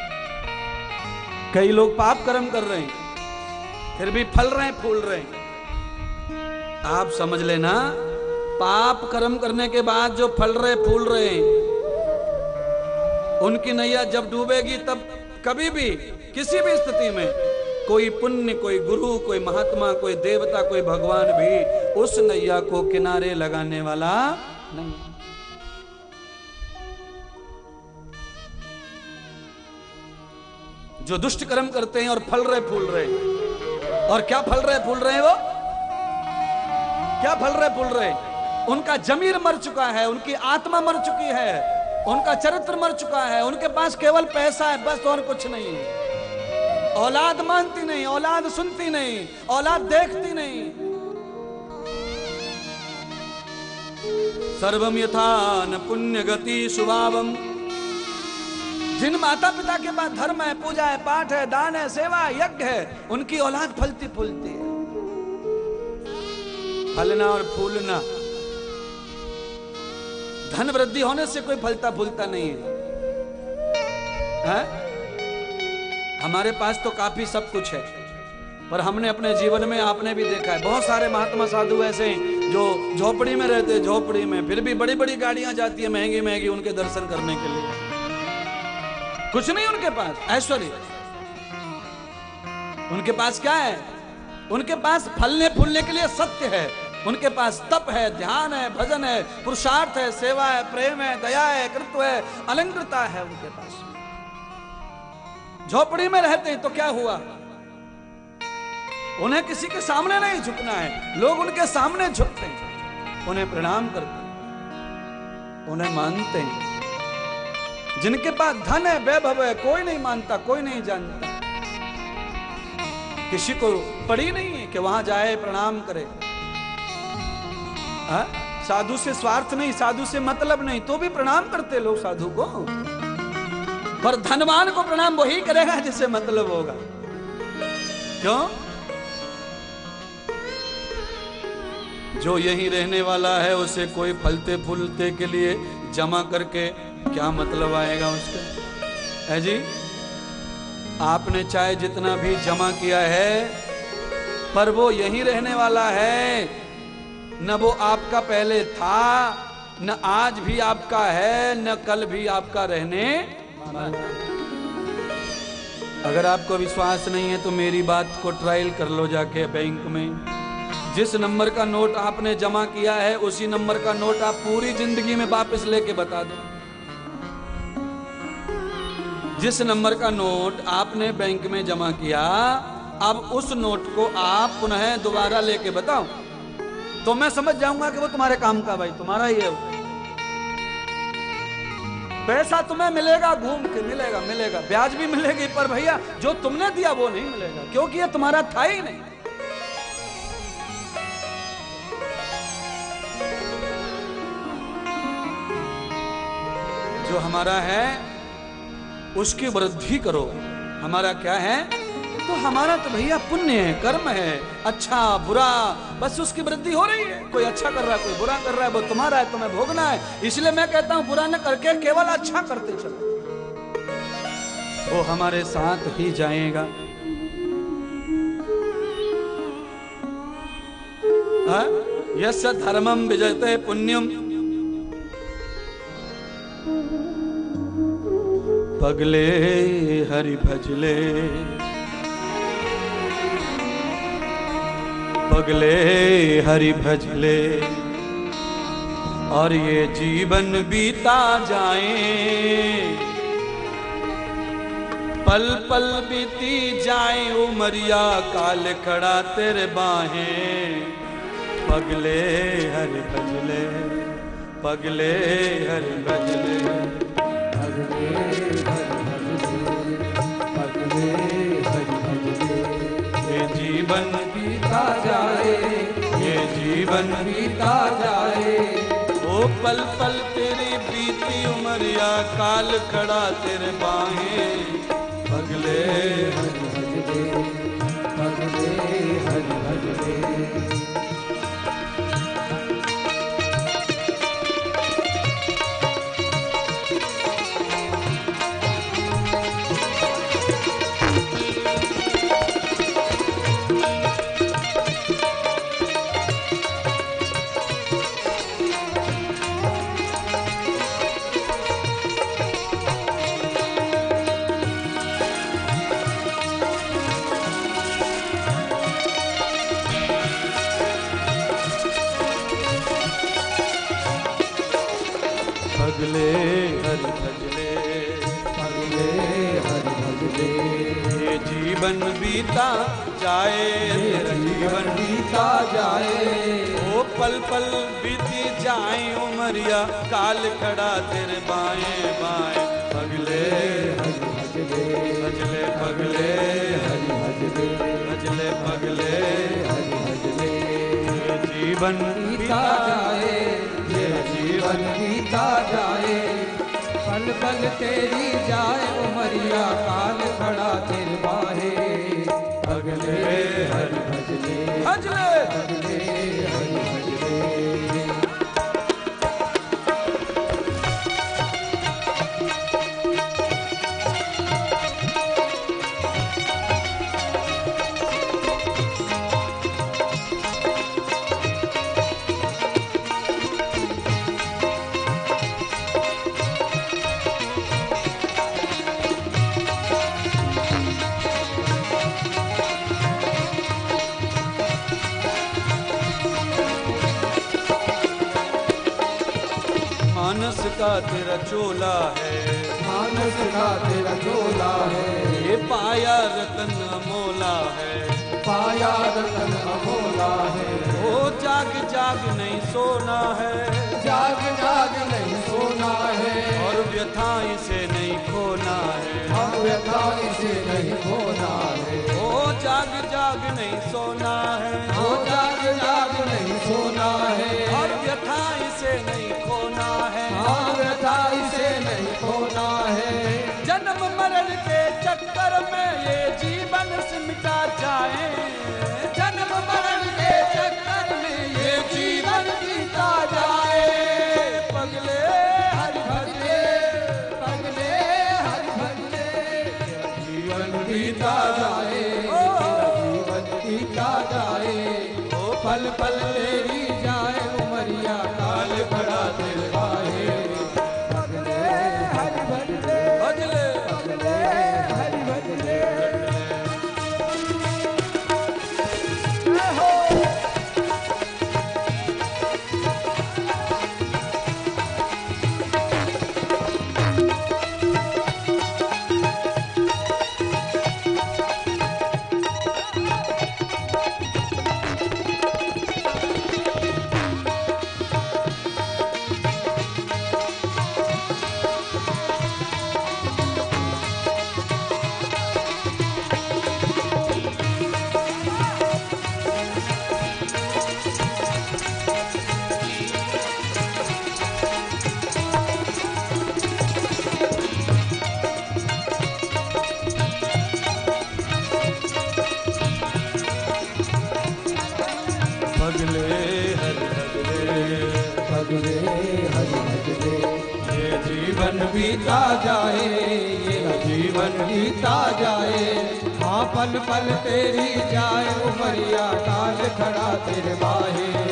कई लोग पाप कर्म कर रहे हैं, फिर भी फल रहे हैं, फूल रहे हैं। आप समझ लेना, पाप कर्म करने के बाद जो फल रहे फूल रहे हैं, उनकी नैया जब डूबेगी तब कभी भी किसी भी स्थिति में कोई पुण्य, कोई गुरु, कोई महात्मा, कोई देवता, कोई भगवान भी उस नैया को किनारे लगाने वाला नहीं। जो दुष्ट कर्म करते हैं और फल रहे फूल रहे हैं, और क्या फल रहे फूल रहे हैं वो? क्या फल रहे फूल रहे? उनका जमीर मर चुका है, उनकी आत्मा मर चुकी है, उनका चरित्र मर चुका है, उनके पास केवल पैसा है बस, और कुछ नहीं। औलाद मानती नहीं, औलाद सुनती नहीं, औलाद देखती नहीं। सर्वम यथा न पुण्य गति शुभावम। जिन माता पिता के पास धर्म है, पूजा है, पाठ है, दान है, सेवा, यज्ञ है, उनकी औलाद फलती फूलती है। फलना और फूलना, धन वृद्धि होने से कोई फलता फूलता नहीं है? हमारे पास तो काफी सब कुछ है, पर हमने अपने जीवन में, आपने भी देखा है, बहुत सारे महात्मा साधु ऐसे हैं जो झोपड़ी में रहते हैं, झोपड़ी में फिर भी बड़ी बड़ी गाड़ियां जाती है महंगी महंगी उनके दर्शन करने के लिए। कुछ नहीं उनके पास ऐश्वर्य, उनके पास क्या है? उनके पास फलने फूलने के लिए सत्य है, उनके पास तप है, ध्यान है, भजन है, पुरुषार्थ है, सेवा है, प्रेम है, दया है, कृत्व है, अलंकृता है उनके पास। झोपड़ी में रहते हैं तो क्या हुआ? उन्हें किसी के सामने नहीं झुकना है, लोग उनके सामने झुकते हैं, उन्हें प्रणाम करते हैं, उन्हें मानते हैं। जिनके पास धन है, वैभव है, कोई नहीं मानता, कोई नहीं जानता, किसी को पड़ी नहीं है कि वहां जाए प्रणाम करे। साधु से स्वार्थ नहीं, साधु से मतलब नहीं, तो भी प्रणाम करते लोग साधु को। पर धनवान को प्रणाम वही करेगा जिससे मतलब होगा। क्यों? जो यहीं रहने वाला है उसे कोई फलते फूलते के लिए जमा करके क्या मतलब आएगा उसका? है जी, आपने चाहे जितना भी जमा किया है, पर वो यहीं रहने वाला है। न वो आपका पहले था, न आज भी आपका है, न कल भी आपका रहने वाला। अगर आपको विश्वास नहीं है तो मेरी बात को ट्रायल कर लो जाके बैंक में। जिस नंबर का नोट आपने जमा किया है उसी नंबर का नोट आप पूरी जिंदगी में वापस लेके बता दो। जिस नंबर का नोट आपने बैंक में जमा किया, अब उस नोट को आप पुनः दोबारा लेके बताओ तो मैं समझ जाऊंगा कि वो तुम्हारे काम का, भाई तुम्हारा ही है वो। पैसा तुम्हें मिलेगा, घूम के मिलेगा, मिलेगा, ब्याज भी मिलेगी, पर भैया जो तुमने दिया वो नहीं मिलेगा, क्योंकि ये तुम्हारा था ही नहीं। जो हमारा है उसकी वृद्धि करो। हमारा क्या है? तो हमारा तो भैया पुण्य है, कर्म है, अच्छा बुरा, बस उसकी वृद्धि हो रही है। कोई अच्छा कर रहा है, कोई बुरा कर रहा है, वो तुम्हारा है, तुम्हें भोगना है। इसलिए मैं कहता हूं बुरा न करके केवल अच्छा करते चलो, वो हमारे साथ ही जाएगा। हाँ? यस्य धर्मम विजयते पुण्यम पगले हरि भजले, पगले हरि भजले, और ये जीवन बीता जाए, पल पल बीती जाए उमरिया, काल खड़ा तेरे बाहें, पगले हरि भजले, पगले हरि भजले, पगले हरि भजले, पगले हरि भजले। ये जीवन बीता जाए, ये जीवन बीता जाए, ओ पल पल तेरी बीती उमरिया, काल खड़ा तेरे बाहें, पगले हरि भजले, पगले हरि भजले। पगले हरि भजले, पगले हरि भजले। ये जीवन बीता जाए, तेरा जीवन बीता जाए, ओ पल पल बीती जाए उमरिया, काल खड़ा तेरे बाएं बाएं, पगले हरि भजले, भजले, पगले हरि भजले, भजले, पगले हरि भजले। ये जीवन बीता जाए, ये जीवन बीता जाए, पल पल तेरी जाए उमरिया, काल खड़ा तेरे बाहे, पगले हरि भजले, भजले। पगले हरि भजले। मानस का तेरा चोला है, मानस का तेरा चोला है, ये पाया रतन अमोला है, पाया रतन अमोला है, ओ जाग जाग नहीं सोना है, जाग जाग नहीं सोना है, और व्यथा इसे नहीं खोना है, हम व्यथा इसे नहीं खोना है, ओ जाग जाग नहीं सोना है, ओ जाग जाग नहीं सोना है, और व्यथा इसे नहीं खोना है, हम व्यथा इसे नहीं खोना है। जन्म मरण के चक्कर में ये जीवन सिमटा जाए, जन्म मरण के चक्कर में ये जीवन बीता जाए, पगले हरि भजले, पगले हरि भजले। जीवन बीता जाए, जीवन बीता जाए, ओ पल पल तेरी जाए उमरिया, काल खड़ा तेरे बाहे, पगले हरि भजले, भजले पगले हरि भजले। पगले हरि भजले, पगले हरि भजले। ये जीवन बीता जाए, ये जीवन बीता जाए, हाँ पल पल तेरी जाए उमरिया, काल खड़ा तेरे बाहे,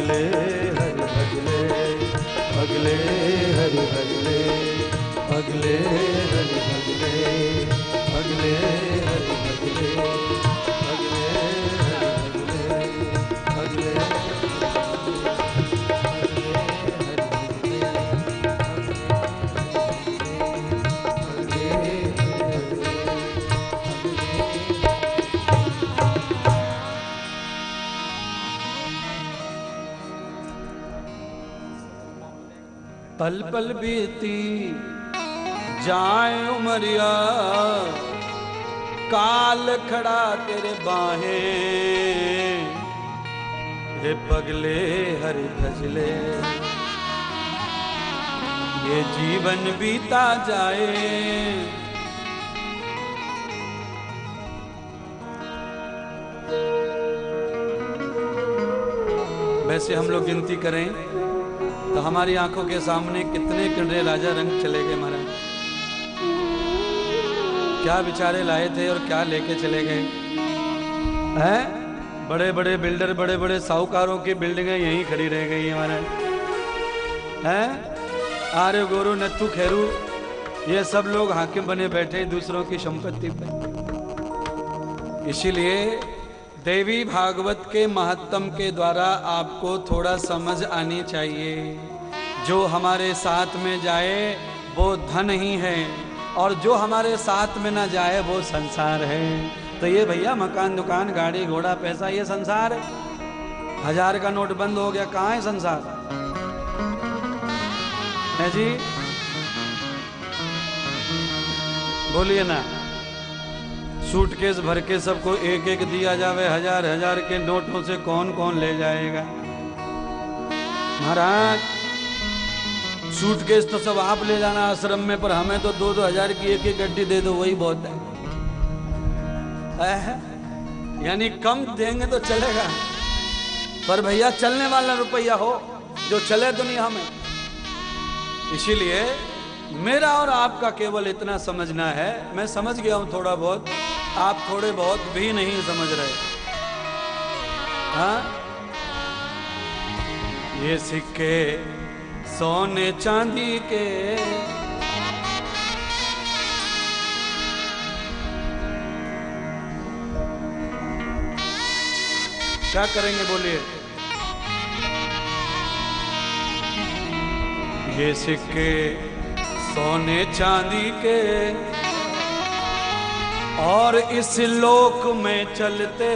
भजले हरि भजले, भजले हरि भजले, भजले हरि भजले, भजले हरि भजले, भजले हरि भजले, पल पल बीती जाए उमरिया, काल खड़ा तेरे बाहें, हे पगले हरि भजले, ये जीवन बीता जाए। वैसे हम लोग गिनती करें तो हमारी आंखों के सामने कितने किन्नरे राजा रंग चले गए महाराज। क्या बेचारे लाए थे और क्या लेके चले गए हैं। बड़े बड़े बिल्डर, बड़े बड़े साहूकारों की बिल्डिंगें यहीं खड़ी रह गई हमारे हैं। आर्य गोरू नत्थु खैरू ये सब लोग हाकिम बने बैठे दूसरों की संपत्ति पर। इसीलिए देवी भागवत के महत्तम के द्वारा आपको थोड़ा समझ आनी चाहिए। जो हमारे साथ में जाए वो धन ही है, और जो हमारे साथ में ना जाए वो संसार है। तो ये भैया मकान, दुकान, गाड़ी, घोड़ा, पैसा, ये संसार है। 1000 का नोट बंद हो गया, कहाँ है संसार है जी? बोलिए ना। सूटकेस भर के सबको एक एक दिया जावे, 1000 के नोटों से कौन कौन ले जाएगा महाराज। सूटकेस तो सब आप ले जाना आश्रम में, पर हमें तो 2-2 हजार की एक एक गड्डी दे दो, वही बहुत है। यानी कम देंगे तो चलेगा, पर भैया चलने वाला रुपया हो जो चले दुनिया में। इसीलिए मेरा और आपका केवल इतना समझना है, मैं समझ गया हूं थोड़ा बहुत, आप थोड़े बहुत भी नहीं समझ रहे। हाँ, ये सिक्के सोने चांदी के, क्या करेंगे बोलिए? ये सिक्के सोने चांदी के, और इस लोक में चलते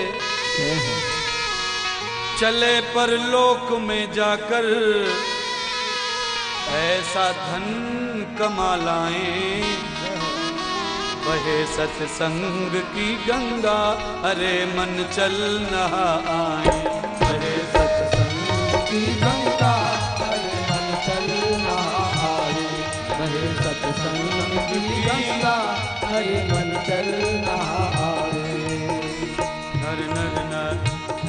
चले पर लोक में जाकर ऐसा धन कमा लाएं, बहे सत्संग की गंगा, अरे मन चल नहा आए। बहे सत्संग की गंगा, अरे मन चल नहा आए। बहे सत्संग की गंगा, अरे मन चल नहा आए। नर नर नर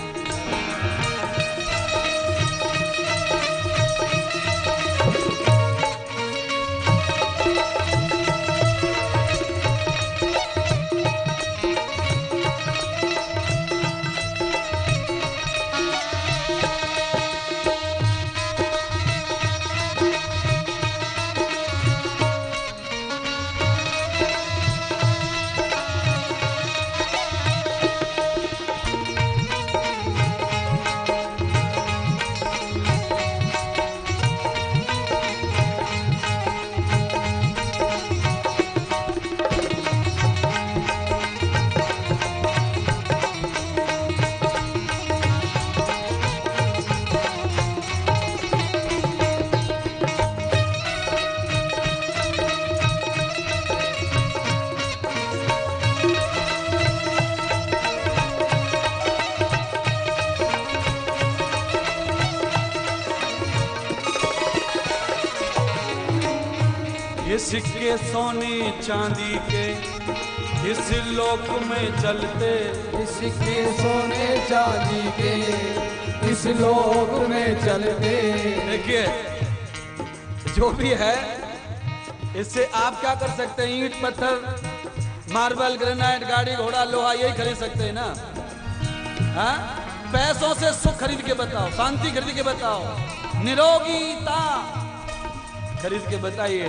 ये सिक्के सोने चांदी के, इस लोक में चलते। ये सिक्के सोने चांदी के, इस लोक में चलते। देखिए जो भी है, इससे आप क्या कर सकते हैं? ईंट पत्थर, मार्बल, ग्रेनाइट, गाड़ी, घोड़ा, लोहा, यही खरीद सकते हैं ना। हाँ, पैसों से सुख खरीद के बताओ, शांति खरीद के बताओ, निरोगीता खरीद के बताइए।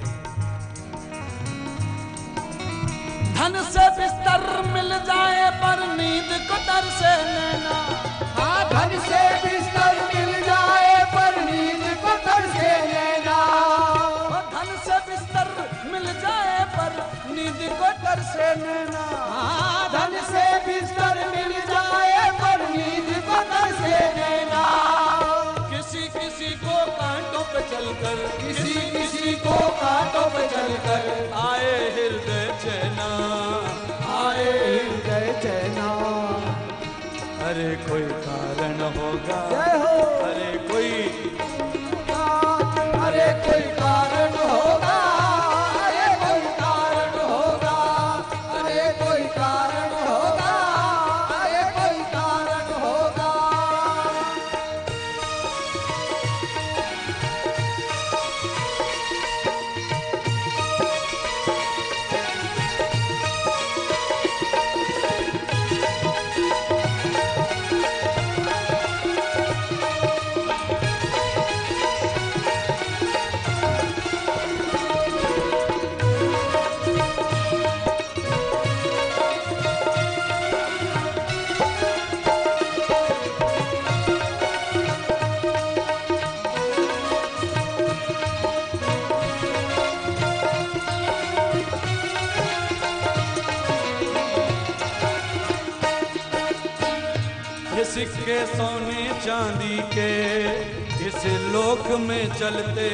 धन से बिस्तर मिल जाए पर नींद को तरसे नैना। हाँ, धन से बिस्तर मिल जाए पर नींद को तरसे नैना। धन से बिस्तर मिल जाए पर नींद को तरसे नैना। हाँ, धन से बिस्तर मिल जाए पर नींद को तरसे नैना। किसी किसी को कांटों पे चलकर, किसी किसी को कांटों पे चलकर आए हृदय चैना, आए हृदय चैना। अरे कोई कारण होगा, जय हो। अरे कोई, अरे कोई कारण होगा, अरे कोई कारण होगा, अरे कोई कारण होगा, अरे कोई कारण होगा। ये सिक्के सोने चांदी के इस लोक में चलते,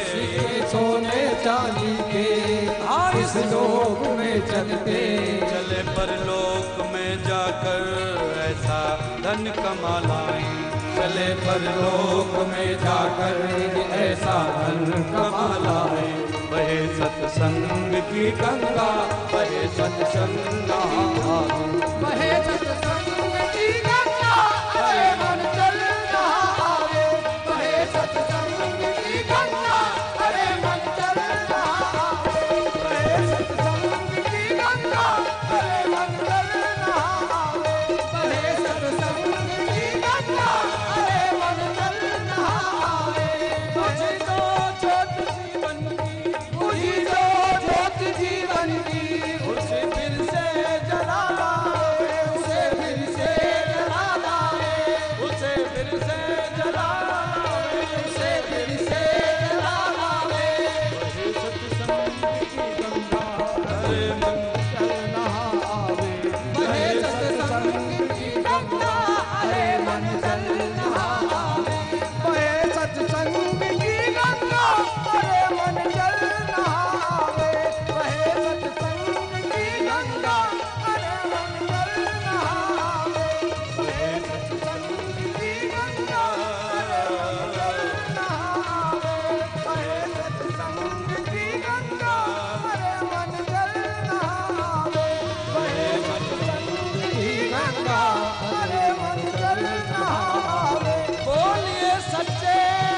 सोने चांदी के इस लोक में चलते, चले पर लोक में जाकर ऐसा धन कमा लाए, चले पर लोक में जाकर ऐसा धन कमा लाए। बहे सत्संग की गंगा, बहे सत्संग की गंगा, बहे सत्संग की गंगा, अरे मन चल रहा आवे। बहे सत्संग की गंगा, अरे मन चल रहा आवे। बहे सत्संग की गंगा, अरे मन चल रहा आवे। बहे सत्संग की गंगा, अरे मन चल रहा आवे। बुझी दो ज्योत जीवन की, बुझी जो ज्योत जीवन की, उसे फिर से जला लाए, उसे फिर से जला लाए, उसे फिर से जला लाए, उसे फिर से जला लाए। बहे सत्संग की गंगा, अरे मन चलना आवे। बहे सत्संग की गंगा, अरे मन चलना आवे। बहे सत्संग की गंगा, अरे मन चलना आवे। बहे सत्संग की गंगा, अरे मन चलना आवे। बहे सत्संग की गंगा, अरे मन चलना आवे। बहे सत्संग की गंगा, अरे मन चलना आवे। बहे सत्संग की गंगा, अरे मन चलना आवे। बोलिए सच्चे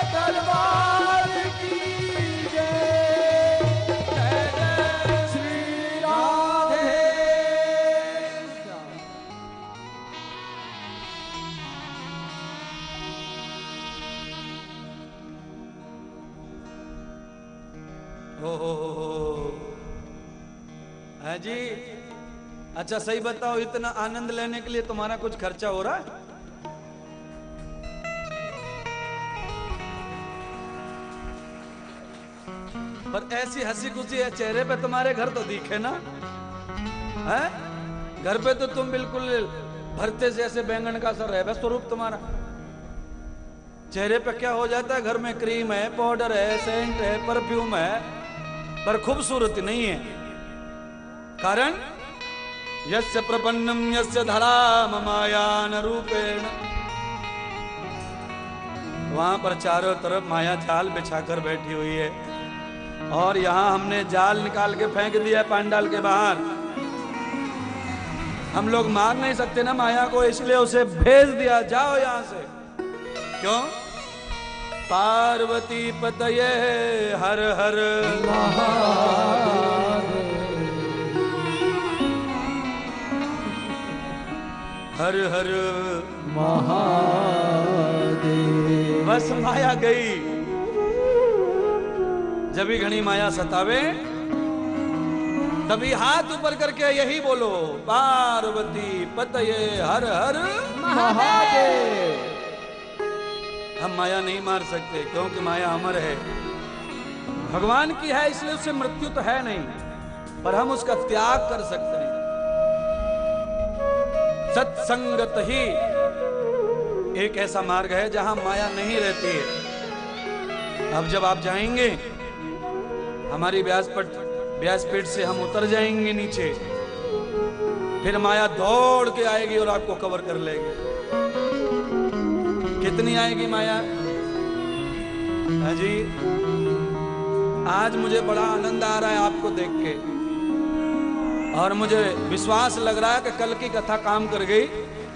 दरबार की जय। जय जय श्री राधे। हो है जी। अच्छा सही बताओ, इतना आनंद लेने के लिए तुम्हारा कुछ खर्चा हो रहा है? पर ऐसी हंसी खुशी है चेहरे पे तुम्हारे, घर तो दिखे ना है? घर पे तो तुम बिल्कुल भरते जैसे बैंगन का सर है स्वरूप तुम्हारा। चेहरे पे क्या हो जाता है? घर में क्रीम है, पाउडर है, सेंट है, परफ्यूम है, पर खूबसूरती नहीं है। कारण यस्य प्रपन्नम यस्य धराम मायान रूपेण, वहां पर चारों तरफ माया जाल बिछाकर बैठी हुई है, और यहां हमने जाल निकाल के फेंक दिया है पंडाल के बाहर। हम लोग मार नहीं सकते ना माया को, इसलिए उसे भेज दिया, जाओ यहां से। क्यों? पार्वती पतये हर हर हर हर महादेव। बस माया गई। जब भी घनी माया सतावे तभी हाथ ऊपर करके यही बोलो, पार्वती पतये हर हर महादेव। हम माया नहीं मार सकते क्योंकि माया अमर है, भगवान की है, इसलिए उससे मृत्यु तो है नहीं, पर हम उसका त्याग कर सकते हैं। सत्संगत ही एक ऐसा मार्ग है जहां माया नहीं रहती है। अब जब आप जाएंगे हमारी व्यासपीठ से हम उतर जाएंगे नीचे, फिर माया दौड़ के आएगी और आपको कवर कर लेगी। कितनी आएगी माया? हाँ जी, आज मुझे बड़ा आनंद आ रहा है आपको देख के, और मुझे विश्वास लग रहा है कि कल की कथा काम कर गई।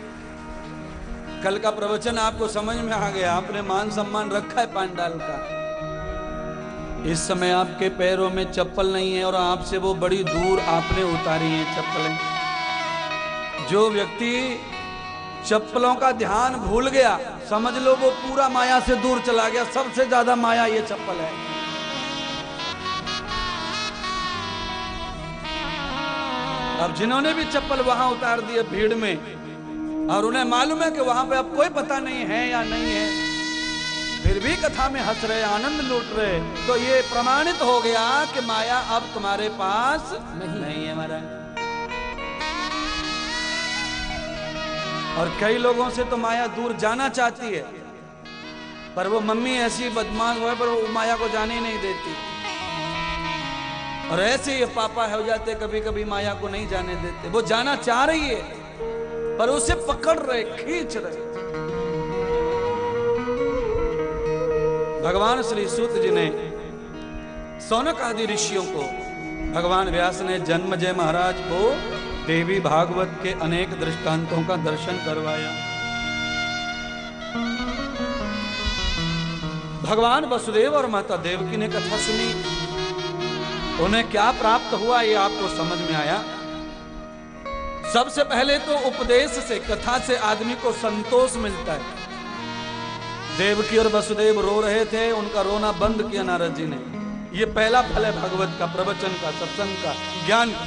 कल का प्रवचन आपको समझ में आ गया, आपने मान सम्मान रखा है पांडाल का। इस समय आपके पैरों में चप्पल नहीं है और आपसे वो बड़ी दूर आपने उतारी है चप्पलें। जो व्यक्ति चप्पलों का ध्यान भूल गया, समझ लो वो पूरा माया से दूर चला गया। सबसे ज्यादा माया ये चप्पल है। अब जिन्होंने भी चप्पल वहां उतार दिए भीड़ में, और उन्हें मालूम है कि वहां पे अब कोई पता नहीं है या नहीं है, फिर भी कथा में हंस रहे, आनंद लूट रहे, तो ये प्रमाणित हो गया कि माया अब तुम्हारे पास नहीं है महाराज। और कई लोगों से तो माया दूर जाना चाहती है, पर वो मम्मी ऐसी बदमाश हुआ पर वो माया को जाने ही नहीं देती। और ऐसे ही पापा हो जाते, कभी कभी माया को नहीं जाने देते। वो जाना चाह रही है पर उसे पकड़ रहे, खींच रहे। भगवान श्री सूत जी ने सौनक आदि ऋषियों को, भगवान व्यास ने जन्मजय महाराज को देवी भागवत के अनेक दृष्टांतों का दर्शन करवाया। भगवान वसुदेव और माता देवकी ने कथा सुनी, उन्हें क्या प्राप्त हुआ ये आपको समझ में आया। सबसे पहले तो उपदेश से, कथा से आदमी को संतोष मिलता है। देवकी और वसुदेव रो रहे थे, उनका रोना बंद किया नारद जी ने। ये पहला फल है भागवत का, प्रवचन का, सत्संग का, ज्ञान का।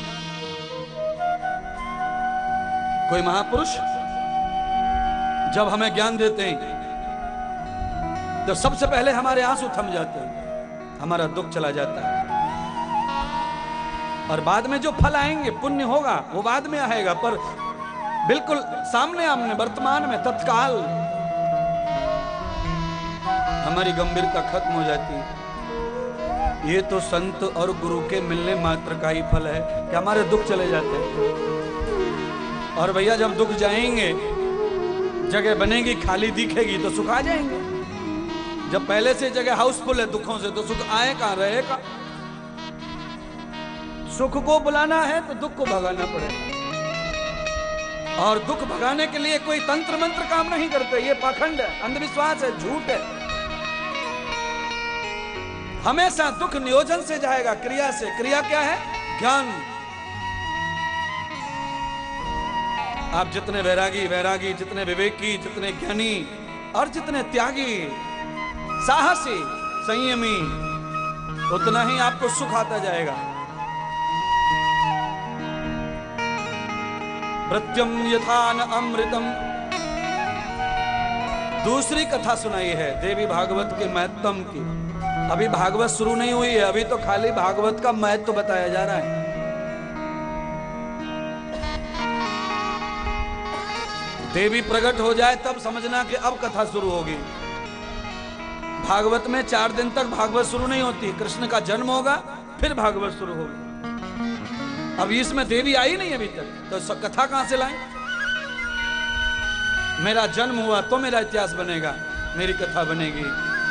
कोई महापुरुष जब हमें ज्ञान देते हैं तो सबसे पहले हमारे आंसू थम जाते हैं, हमारा दुख चला जाता है। और बाद में जो फल आएंगे, पुण्य होगा, वो बाद में आएगा, पर बिल्कुल सामने आमने वर्तमान में तत्काल हमारी गंभीरता खत्म हो जाती है। ये तो संत और गुरु के मिलने मात्र का ही फल है कि हमारे दुख चले जाते हैं। और भैया जब दुख जाएंगे, जगह बनेगी, खाली दिखेगी तो सुख आ जाएंगे। जब पहले से जगह हाउसफुल है दुखों से, तो सुख आए कहां, रहेगा। सुख को बुलाना है तो दुख को भगाना पड़ेगा, और दुख भगाने के लिए कोई तंत्र मंत्र काम नहीं करते। ये पाखंड है, अंधविश्वास है, झूठ है। हमेशा दुख नियोजन से जाएगा, क्रिया से। क्रिया क्या है? ज्ञान। आप जितने वैरागी, जितने विवेकी, जितने ज्ञानी और जितने त्यागी, साहसी, संयमी, उतना ही आपको सुख आता जाएगा। प्रत्यम यथा न अमृतम। दूसरी कथा सुनाई है देवी भागवत के महत्व की। अभी भागवत शुरू नहीं हुई है, अभी तो खाली भागवत का महत्व बताया जा रहा है। देवी प्रकट हो जाए तब समझना कि अब कथा शुरू होगी। भागवत में 4 दिन तक भागवत शुरू नहीं होती। कृष्ण का जन्म होगा, फिर भागवत शुरू होगी। अब इसमें देवी आई नहीं अभी तक, तो कथा कहां से लाएं? मेरा जन्म हुआ तो मेरा इतिहास बनेगा, मेरी कथा बनेगी।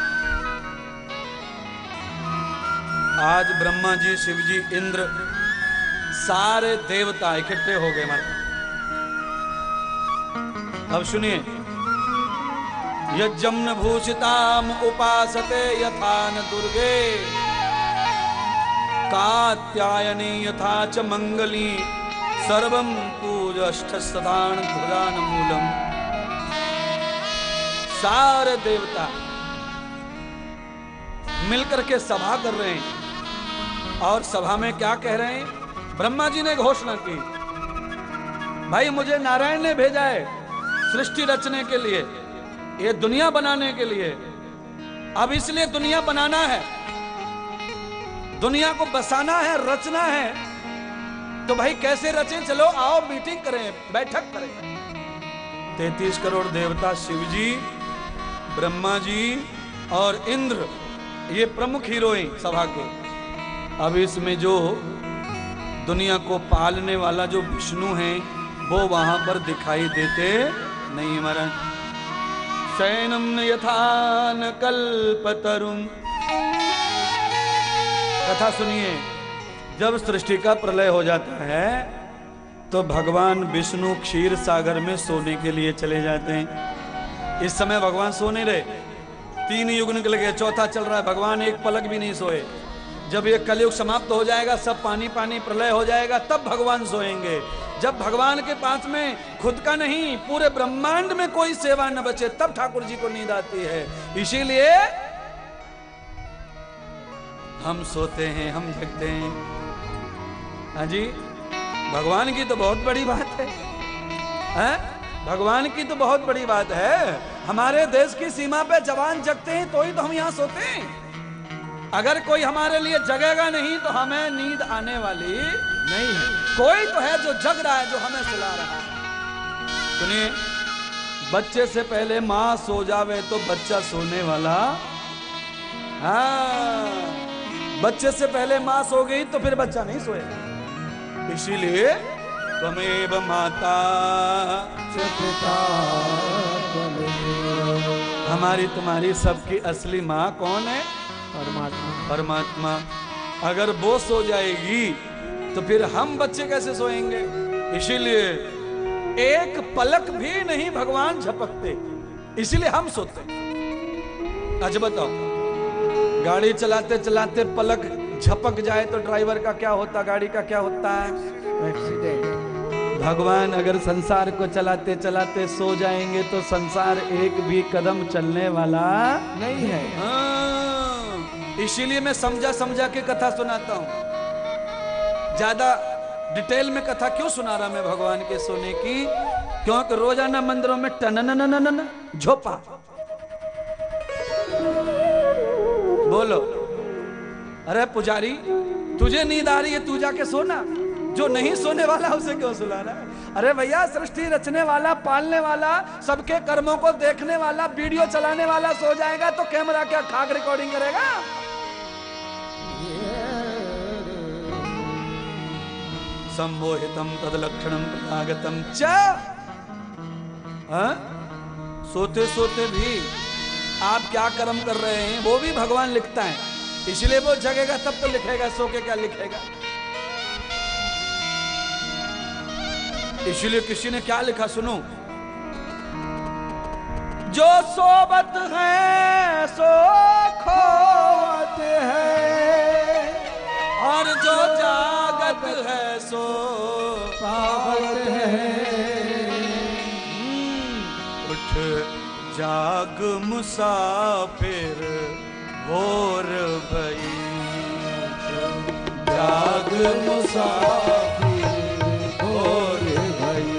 आज ब्रह्मा जी, शिव जी, इंद्र, सारे देवता इकट्ठे हो गए हमारे। अब सुनिए, यज्ञम भूषिताम उपासते यथा न दुर्गे, कात्यायनी यथा च मंगली, सर्वं पूजष्ठ सदान ध्वजान मूलम। सारे देवता मिलकर के सभा कर रहे हैं और सभा में क्या कह रहे हैं? ब्रह्मा जी ने घोषणा की, भाई मुझे नारायण ने भेजा है सृष्टि रचने के लिए, ये दुनिया बनाने के लिए। अब इसलिए दुनिया बनाना है, दुनिया को बसाना है, रचना है। तो भाई कैसे रचें? चलो आओ मीटिंग करें, बैठक करें। 33 करोड़ देवता, शिव जी, ब्रह्मा जी और इंद्र, ये प्रमुख हीरो हैं सभा के। अब इसमें जो दुनिया को पालने वाला जो विष्णु है वो वहां पर दिखाई देते नहीं। महाराज, शयनम न यथा न कल्पतरुम। कथा सुनिए, जब सृष्टि का प्रलय हो जाता है तो भगवान विष्णु क्षीर सागर में सोने के लिए चले जाते हैं। इस समय भगवान सो नहीं रहे, 3 युग निकल गए, चौथा चल रहा है, भगवान एक पलक भी नहीं सोए। जब ये कलयुग समाप्त हो जाएगा, सब पानी पानी प्रलय हो जाएगा, तब भगवान सोएंगे। जब भगवान के पास में खुद का नहीं पूरे ब्रह्मांड में कोई सेवा न बचे, तब ठाकुर जी को नींद आती है। इसीलिए हम सोते हैं, हम जगते हैं। हाँ जी, भगवान की तो बहुत बड़ी बात है, भगवान की तो बहुत बड़ी बात है। हमारे देश की सीमा पे जवान जगते हैं तो ही तो हम यहाँ सोते हैं। अगर कोई हमारे लिए जगेगा नहीं तो हमें नींद आने वाली नहीं है। कोई तो है जो जग रहा है, जो हमें सुला रहा है। सुनिए, बच्चे से पहले माँ सो जावे तो बच्चा सोने वाला। हाँ, बच्चे से पहले माँ सो गई तो फिर बच्चा नहीं सोएगा। इसीलिए त्वमेव माता च पिता, हमारी तुम्हारी सबकी असली माँ कौन है? परमात्मा। परमात्मा। अगर वो सो जाएगी तो फिर हम बच्चे कैसे सोएंगे? इसीलिए एक पलक भी नहीं भगवान झपकते, इसीलिए हम सोते। अच्छा बताओ, गाड़ी चलाते चलाते पलक झपक जाए तो ड्राइवर का क्या होता, गाड़ी का क्या होता है? एक्सीडेंट। भगवान अगर संसार को चलाते चलाते सो जाएंगे तो संसार एक भी कदम चलने वाला नहीं है। इसीलिए मैं समझा समझा के कथा सुनाता हूं। ज्यादा डिटेल में कथा क्यों सुना रहा मैं भगवान के सोने की? क्योंकि रोजाना मंदिरों में टनननननन झोपा। बोलो, अरे पुजारी तुझे नींद आ रही है, तू जाके सोना। जो नहीं सोने वाला उसे क्यों सुलाना? अरे भैया, सृष्टि रचने वाला, पालने वाला, सबके कर्मों को देखने वाला, वीडियो चलाने वाला सो जाएगा तो कैमरा क्या खाक रिकॉर्डिंग करेगा? सम्मोहितम तदलक्षणम प्रयागतम च। सोते सोते भी आप क्या कर्म कर रहे हैं वो भी भगवान लिखता है। इसलिए वो जगेगा तब तो लिखेगा, सो के क्या लिखेगा? इसलिए किसी ने क्या लिखा सुनो, जो सोबत है सो खोवत है और जो जागत है सो पावत है। उठ जाग मुसाफिर भोर भई, जाग मुसाफिर भोर भई,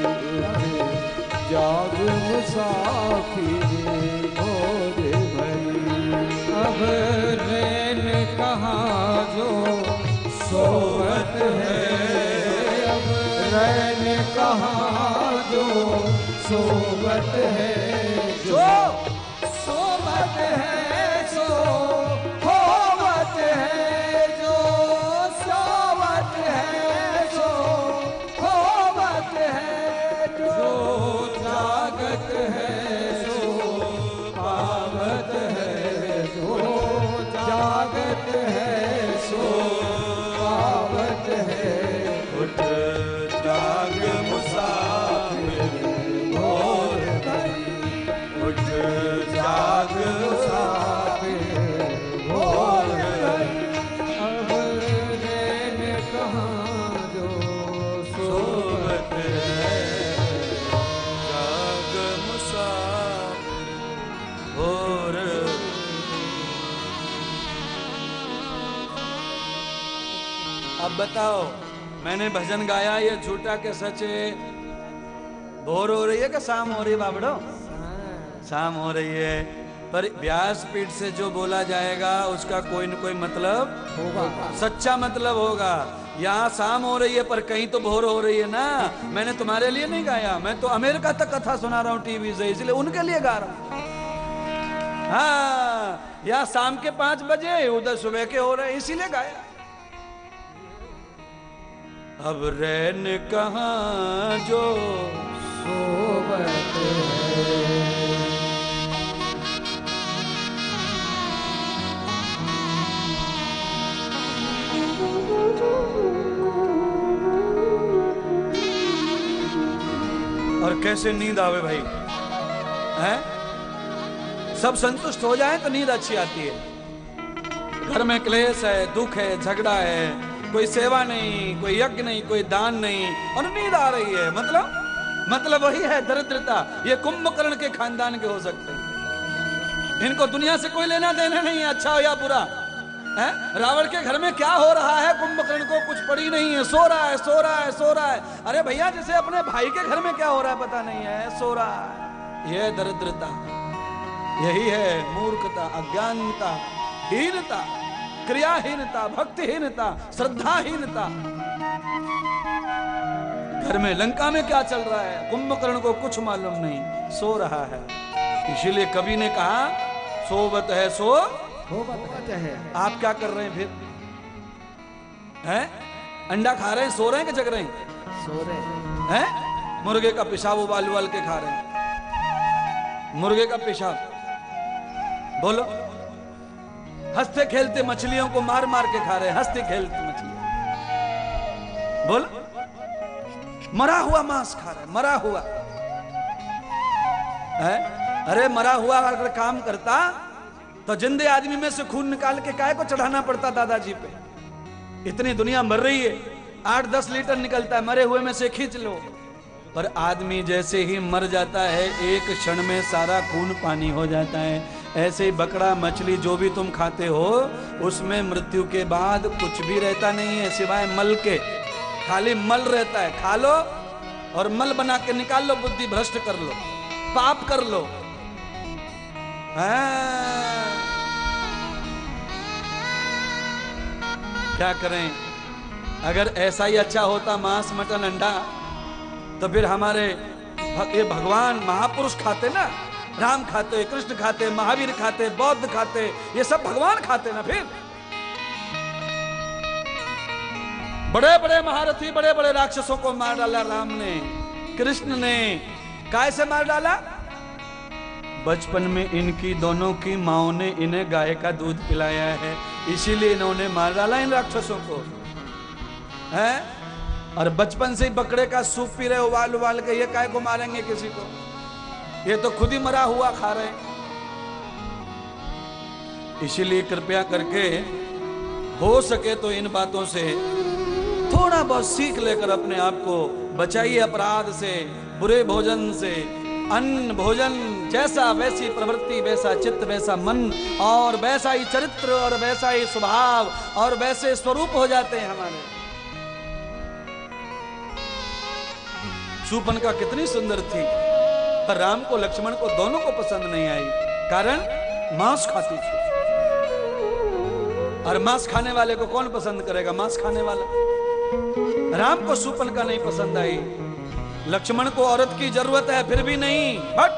जाग मुसाफिर भोर भई। अब रैन कहाँ जो सोवत है, अब रैन कहाँ जो सोवत है, जो सोवत है सो खोवत है, जो सोवत है सो खोवत है, जो जागत है सो पावत है, जो जागत है सो पावत है। उठ जाग मुसाफिर भोर भई, उठ जाग मुसाफिर भोर भई। अब रैन कहाँ जो सोवत है, जाग मुसाफिर अब बताओ, मैंने भजन गाया, ये झूठा के सच है? भोर हो रही है कि शाम हो रही है बाबड़ो? शाम हो रही है, पर व्यासपीठ से जो बोला जाएगा उसका कोई न कोई मतलब होगा, सच्चा मतलब होगा। यहाँ शाम हो रही है पर कहीं तो भोर हो रही है ना। मैंने तुम्हारे लिए नहीं गाया, मैं तो अमेरिका तक कथा सुना रहा हूँ टीवी से, इसलिए उनके लिए गा रहा हूँ। हाँ, यहाँ शाम के 5 बजे, उधर सुबह के हो रहे हैं, इसीलिए गाया। अब रैन कहाँ जो सोबत है। और कैसे नींद आवे भाई, हैं? सब संतुष्ट हो जाए तो नींद अच्छी आती है। घर में क्लेश है, दुख है, झगड़ा है, कोई सेवा नहीं, कोई यज्ञ नहीं, कोई दान नहीं, और नींद आ रही है, मतलब वही है दरिद्रता। ये कुंभकर्ण के खानदान के हो सकते हैं। इनको दुनिया से कोई लेना देना नहीं है, अच्छा हो या बुरा। है? रावण के घर में क्या हो रहा है, कुंभकर्ण को कुछ पड़ी नहीं है, सो रहा है, सो रहा है, सो रहा है। अरे भैया, जैसे अपने भाई के घर में क्या हो रहा है पता नहीं है, सो रहा है। यह दरिद्रता, यही है मूर्खता, अज्ञानता, हीनता, क्रियाहीनता, भक्तिहीनता, श्रद्धाहीनता। घर में लंका में क्या चल रहा है, कुंभकर्ण को कुछ मालूम नहीं, सो रहा है। इसीलिए कवि ने कहा, सोवत है सो सोबत है। आप क्या कर रहे हैं फिर? हैं? अंडा खा रहे हैं, सो रहे हैं कि जग रहे हैं? सो रहे हैं? मुर्गे का पेशाब उबाल उबाल के खा रहे हैं। मुर्गे का पेशाब, बोलो। हंसते खेलते मछलियों को मार मार के खा रहे हैं, हंसते खेलते मछलियां, बोलो। मरा हुआ मांस खा रहे हैं, मरा हुआ है? अरे मरा हुआ अगर काम करता तो जिंदे आदमी में से खून निकाल के काहे को चढ़ाना पड़ता दादाजी पे? इतनी दुनिया मर रही है, 8-10 लीटर निकलता है, मरे हुए में से खींच लो। पर आदमी जैसे ही मर जाता है, एक क्षण में सारा खून पानी हो जाता है। ऐसे ही बकरा, मछली जो भी तुम खाते हो, उसमें मृत्यु के बाद कुछ भी रहता नहीं है सिवाय मल के। खाली मल रहता है, खा लो और मल बना के निकाल लो, बुद्धि भ्रष्ट कर लो, पाप कर लो। क्या करें? अगर ऐसा ही अच्छा होता मांस, मटन, अंडा, तो फिर हमारे ये भगवान महापुरुष खाते ना, राम खाते, कृष्ण खाते, महावीर खाते, बौद्ध खाते, ये सब भगवान खाते ना। फिर बड़े बड़े महारथी, बड़े बड़े राक्षसों को मार डाला राम ने, कृष्ण ने। कैसे मार डाला? बचपन में इनकी दोनों की माओ ने इन्हें गाय का दूध पिलाया है, इसीलिए इन्होंने मार डाला इन राक्षसों को, है? और बचपन से ही बकरे का सूप पी रहे, उबाल उबाल के, ये काय को मारेंगे किसी को? ये तो खुद ही मरा हुआ खा रहे हैं। इसीलिए कृपया करके हो सके तो इन बातों से थोड़ा बहुत सीख लेकर अपने आप को बचाइए अपराध से, बुरे भोजन से। अन्न भोजन जैसा वैसी प्रवृत्ति, वैसा चित्त, वैसा मन, और वैसा ही चरित्र, और वैसा ही स्वभाव, और वैसे स्वरूप हो जाते हैं हमारे। शूर्पणखा कितनी सुंदर थी, पर राम को, लक्ष्मण को, दोनों को पसंद नहीं आई। कारण मांस खाती थी, और मांस खाने वाले को कौन पसंद करेगा? मांस खाने वाला। राम को शूर्पणखा नहीं पसंद आई, लक्ष्मण को औरत की जरूरत है फिर भी नहीं। हट,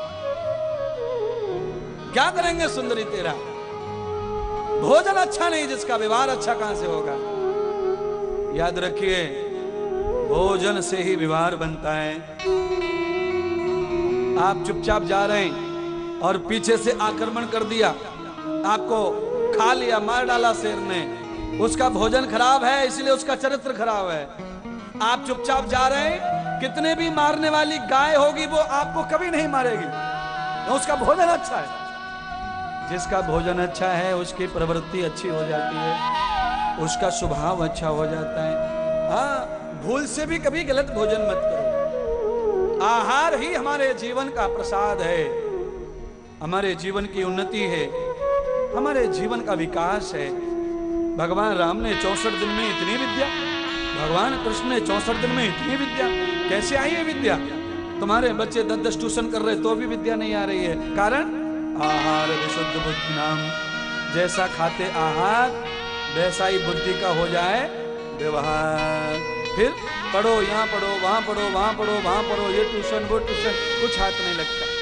क्या करेंगे सुंदरी तेरा? भोजन अच्छा नहीं जिसका, व्यवहार अच्छा कहां से होगा? याद रखिए, भोजन से ही व्यवहार बनता है। आप चुपचाप जा रहे हैं और पीछे से आक्रमण कर दिया, आपको खा लिया, मार डाला शेर ने, उसका भोजन खराब है, इसलिए उसका चरित्र खराब है। आप चुपचाप जा रहे हैं, कितने भी मारने वाली गाय होगी वो आपको कभी नहीं मारेगी, उसका भोजन अच्छा है। जिसका भोजन अच्छा है उसकी प्रवृत्ति अच्छी हो जाती है, उसका स्वभाव अच्छा हो जाता है। हाँ, भूल से भी कभी गलत भोजन मत करो। आहार ही हमारे जीवन का प्रसाद है, हमारे जीवन की उन्नति है, हमारे जीवन का विकास है। भगवान राम ने 64 दिन में इतनी विद्या, भगवान कृष्ण ने 64 दिन में इतनी विद्या, कैसे आई है विद्या? तुम्हारे बच्चे 10-10 ट्यूशन कर रहे तो भी विद्या नहीं आ रही है। कारण आहार विशुद्ध बुद्धि नाम, जैसा खाते आहार वैसा ही बुद्धि का हो जाए व्यवहार। फिर पढ़ो, यहाँ पढ़ो, वहां पढ़ो, वहां पढ़ो, वहां पढ़ो, ये ट्यूशन वो ट्यूशन, कुछ हाथ नहीं लगता।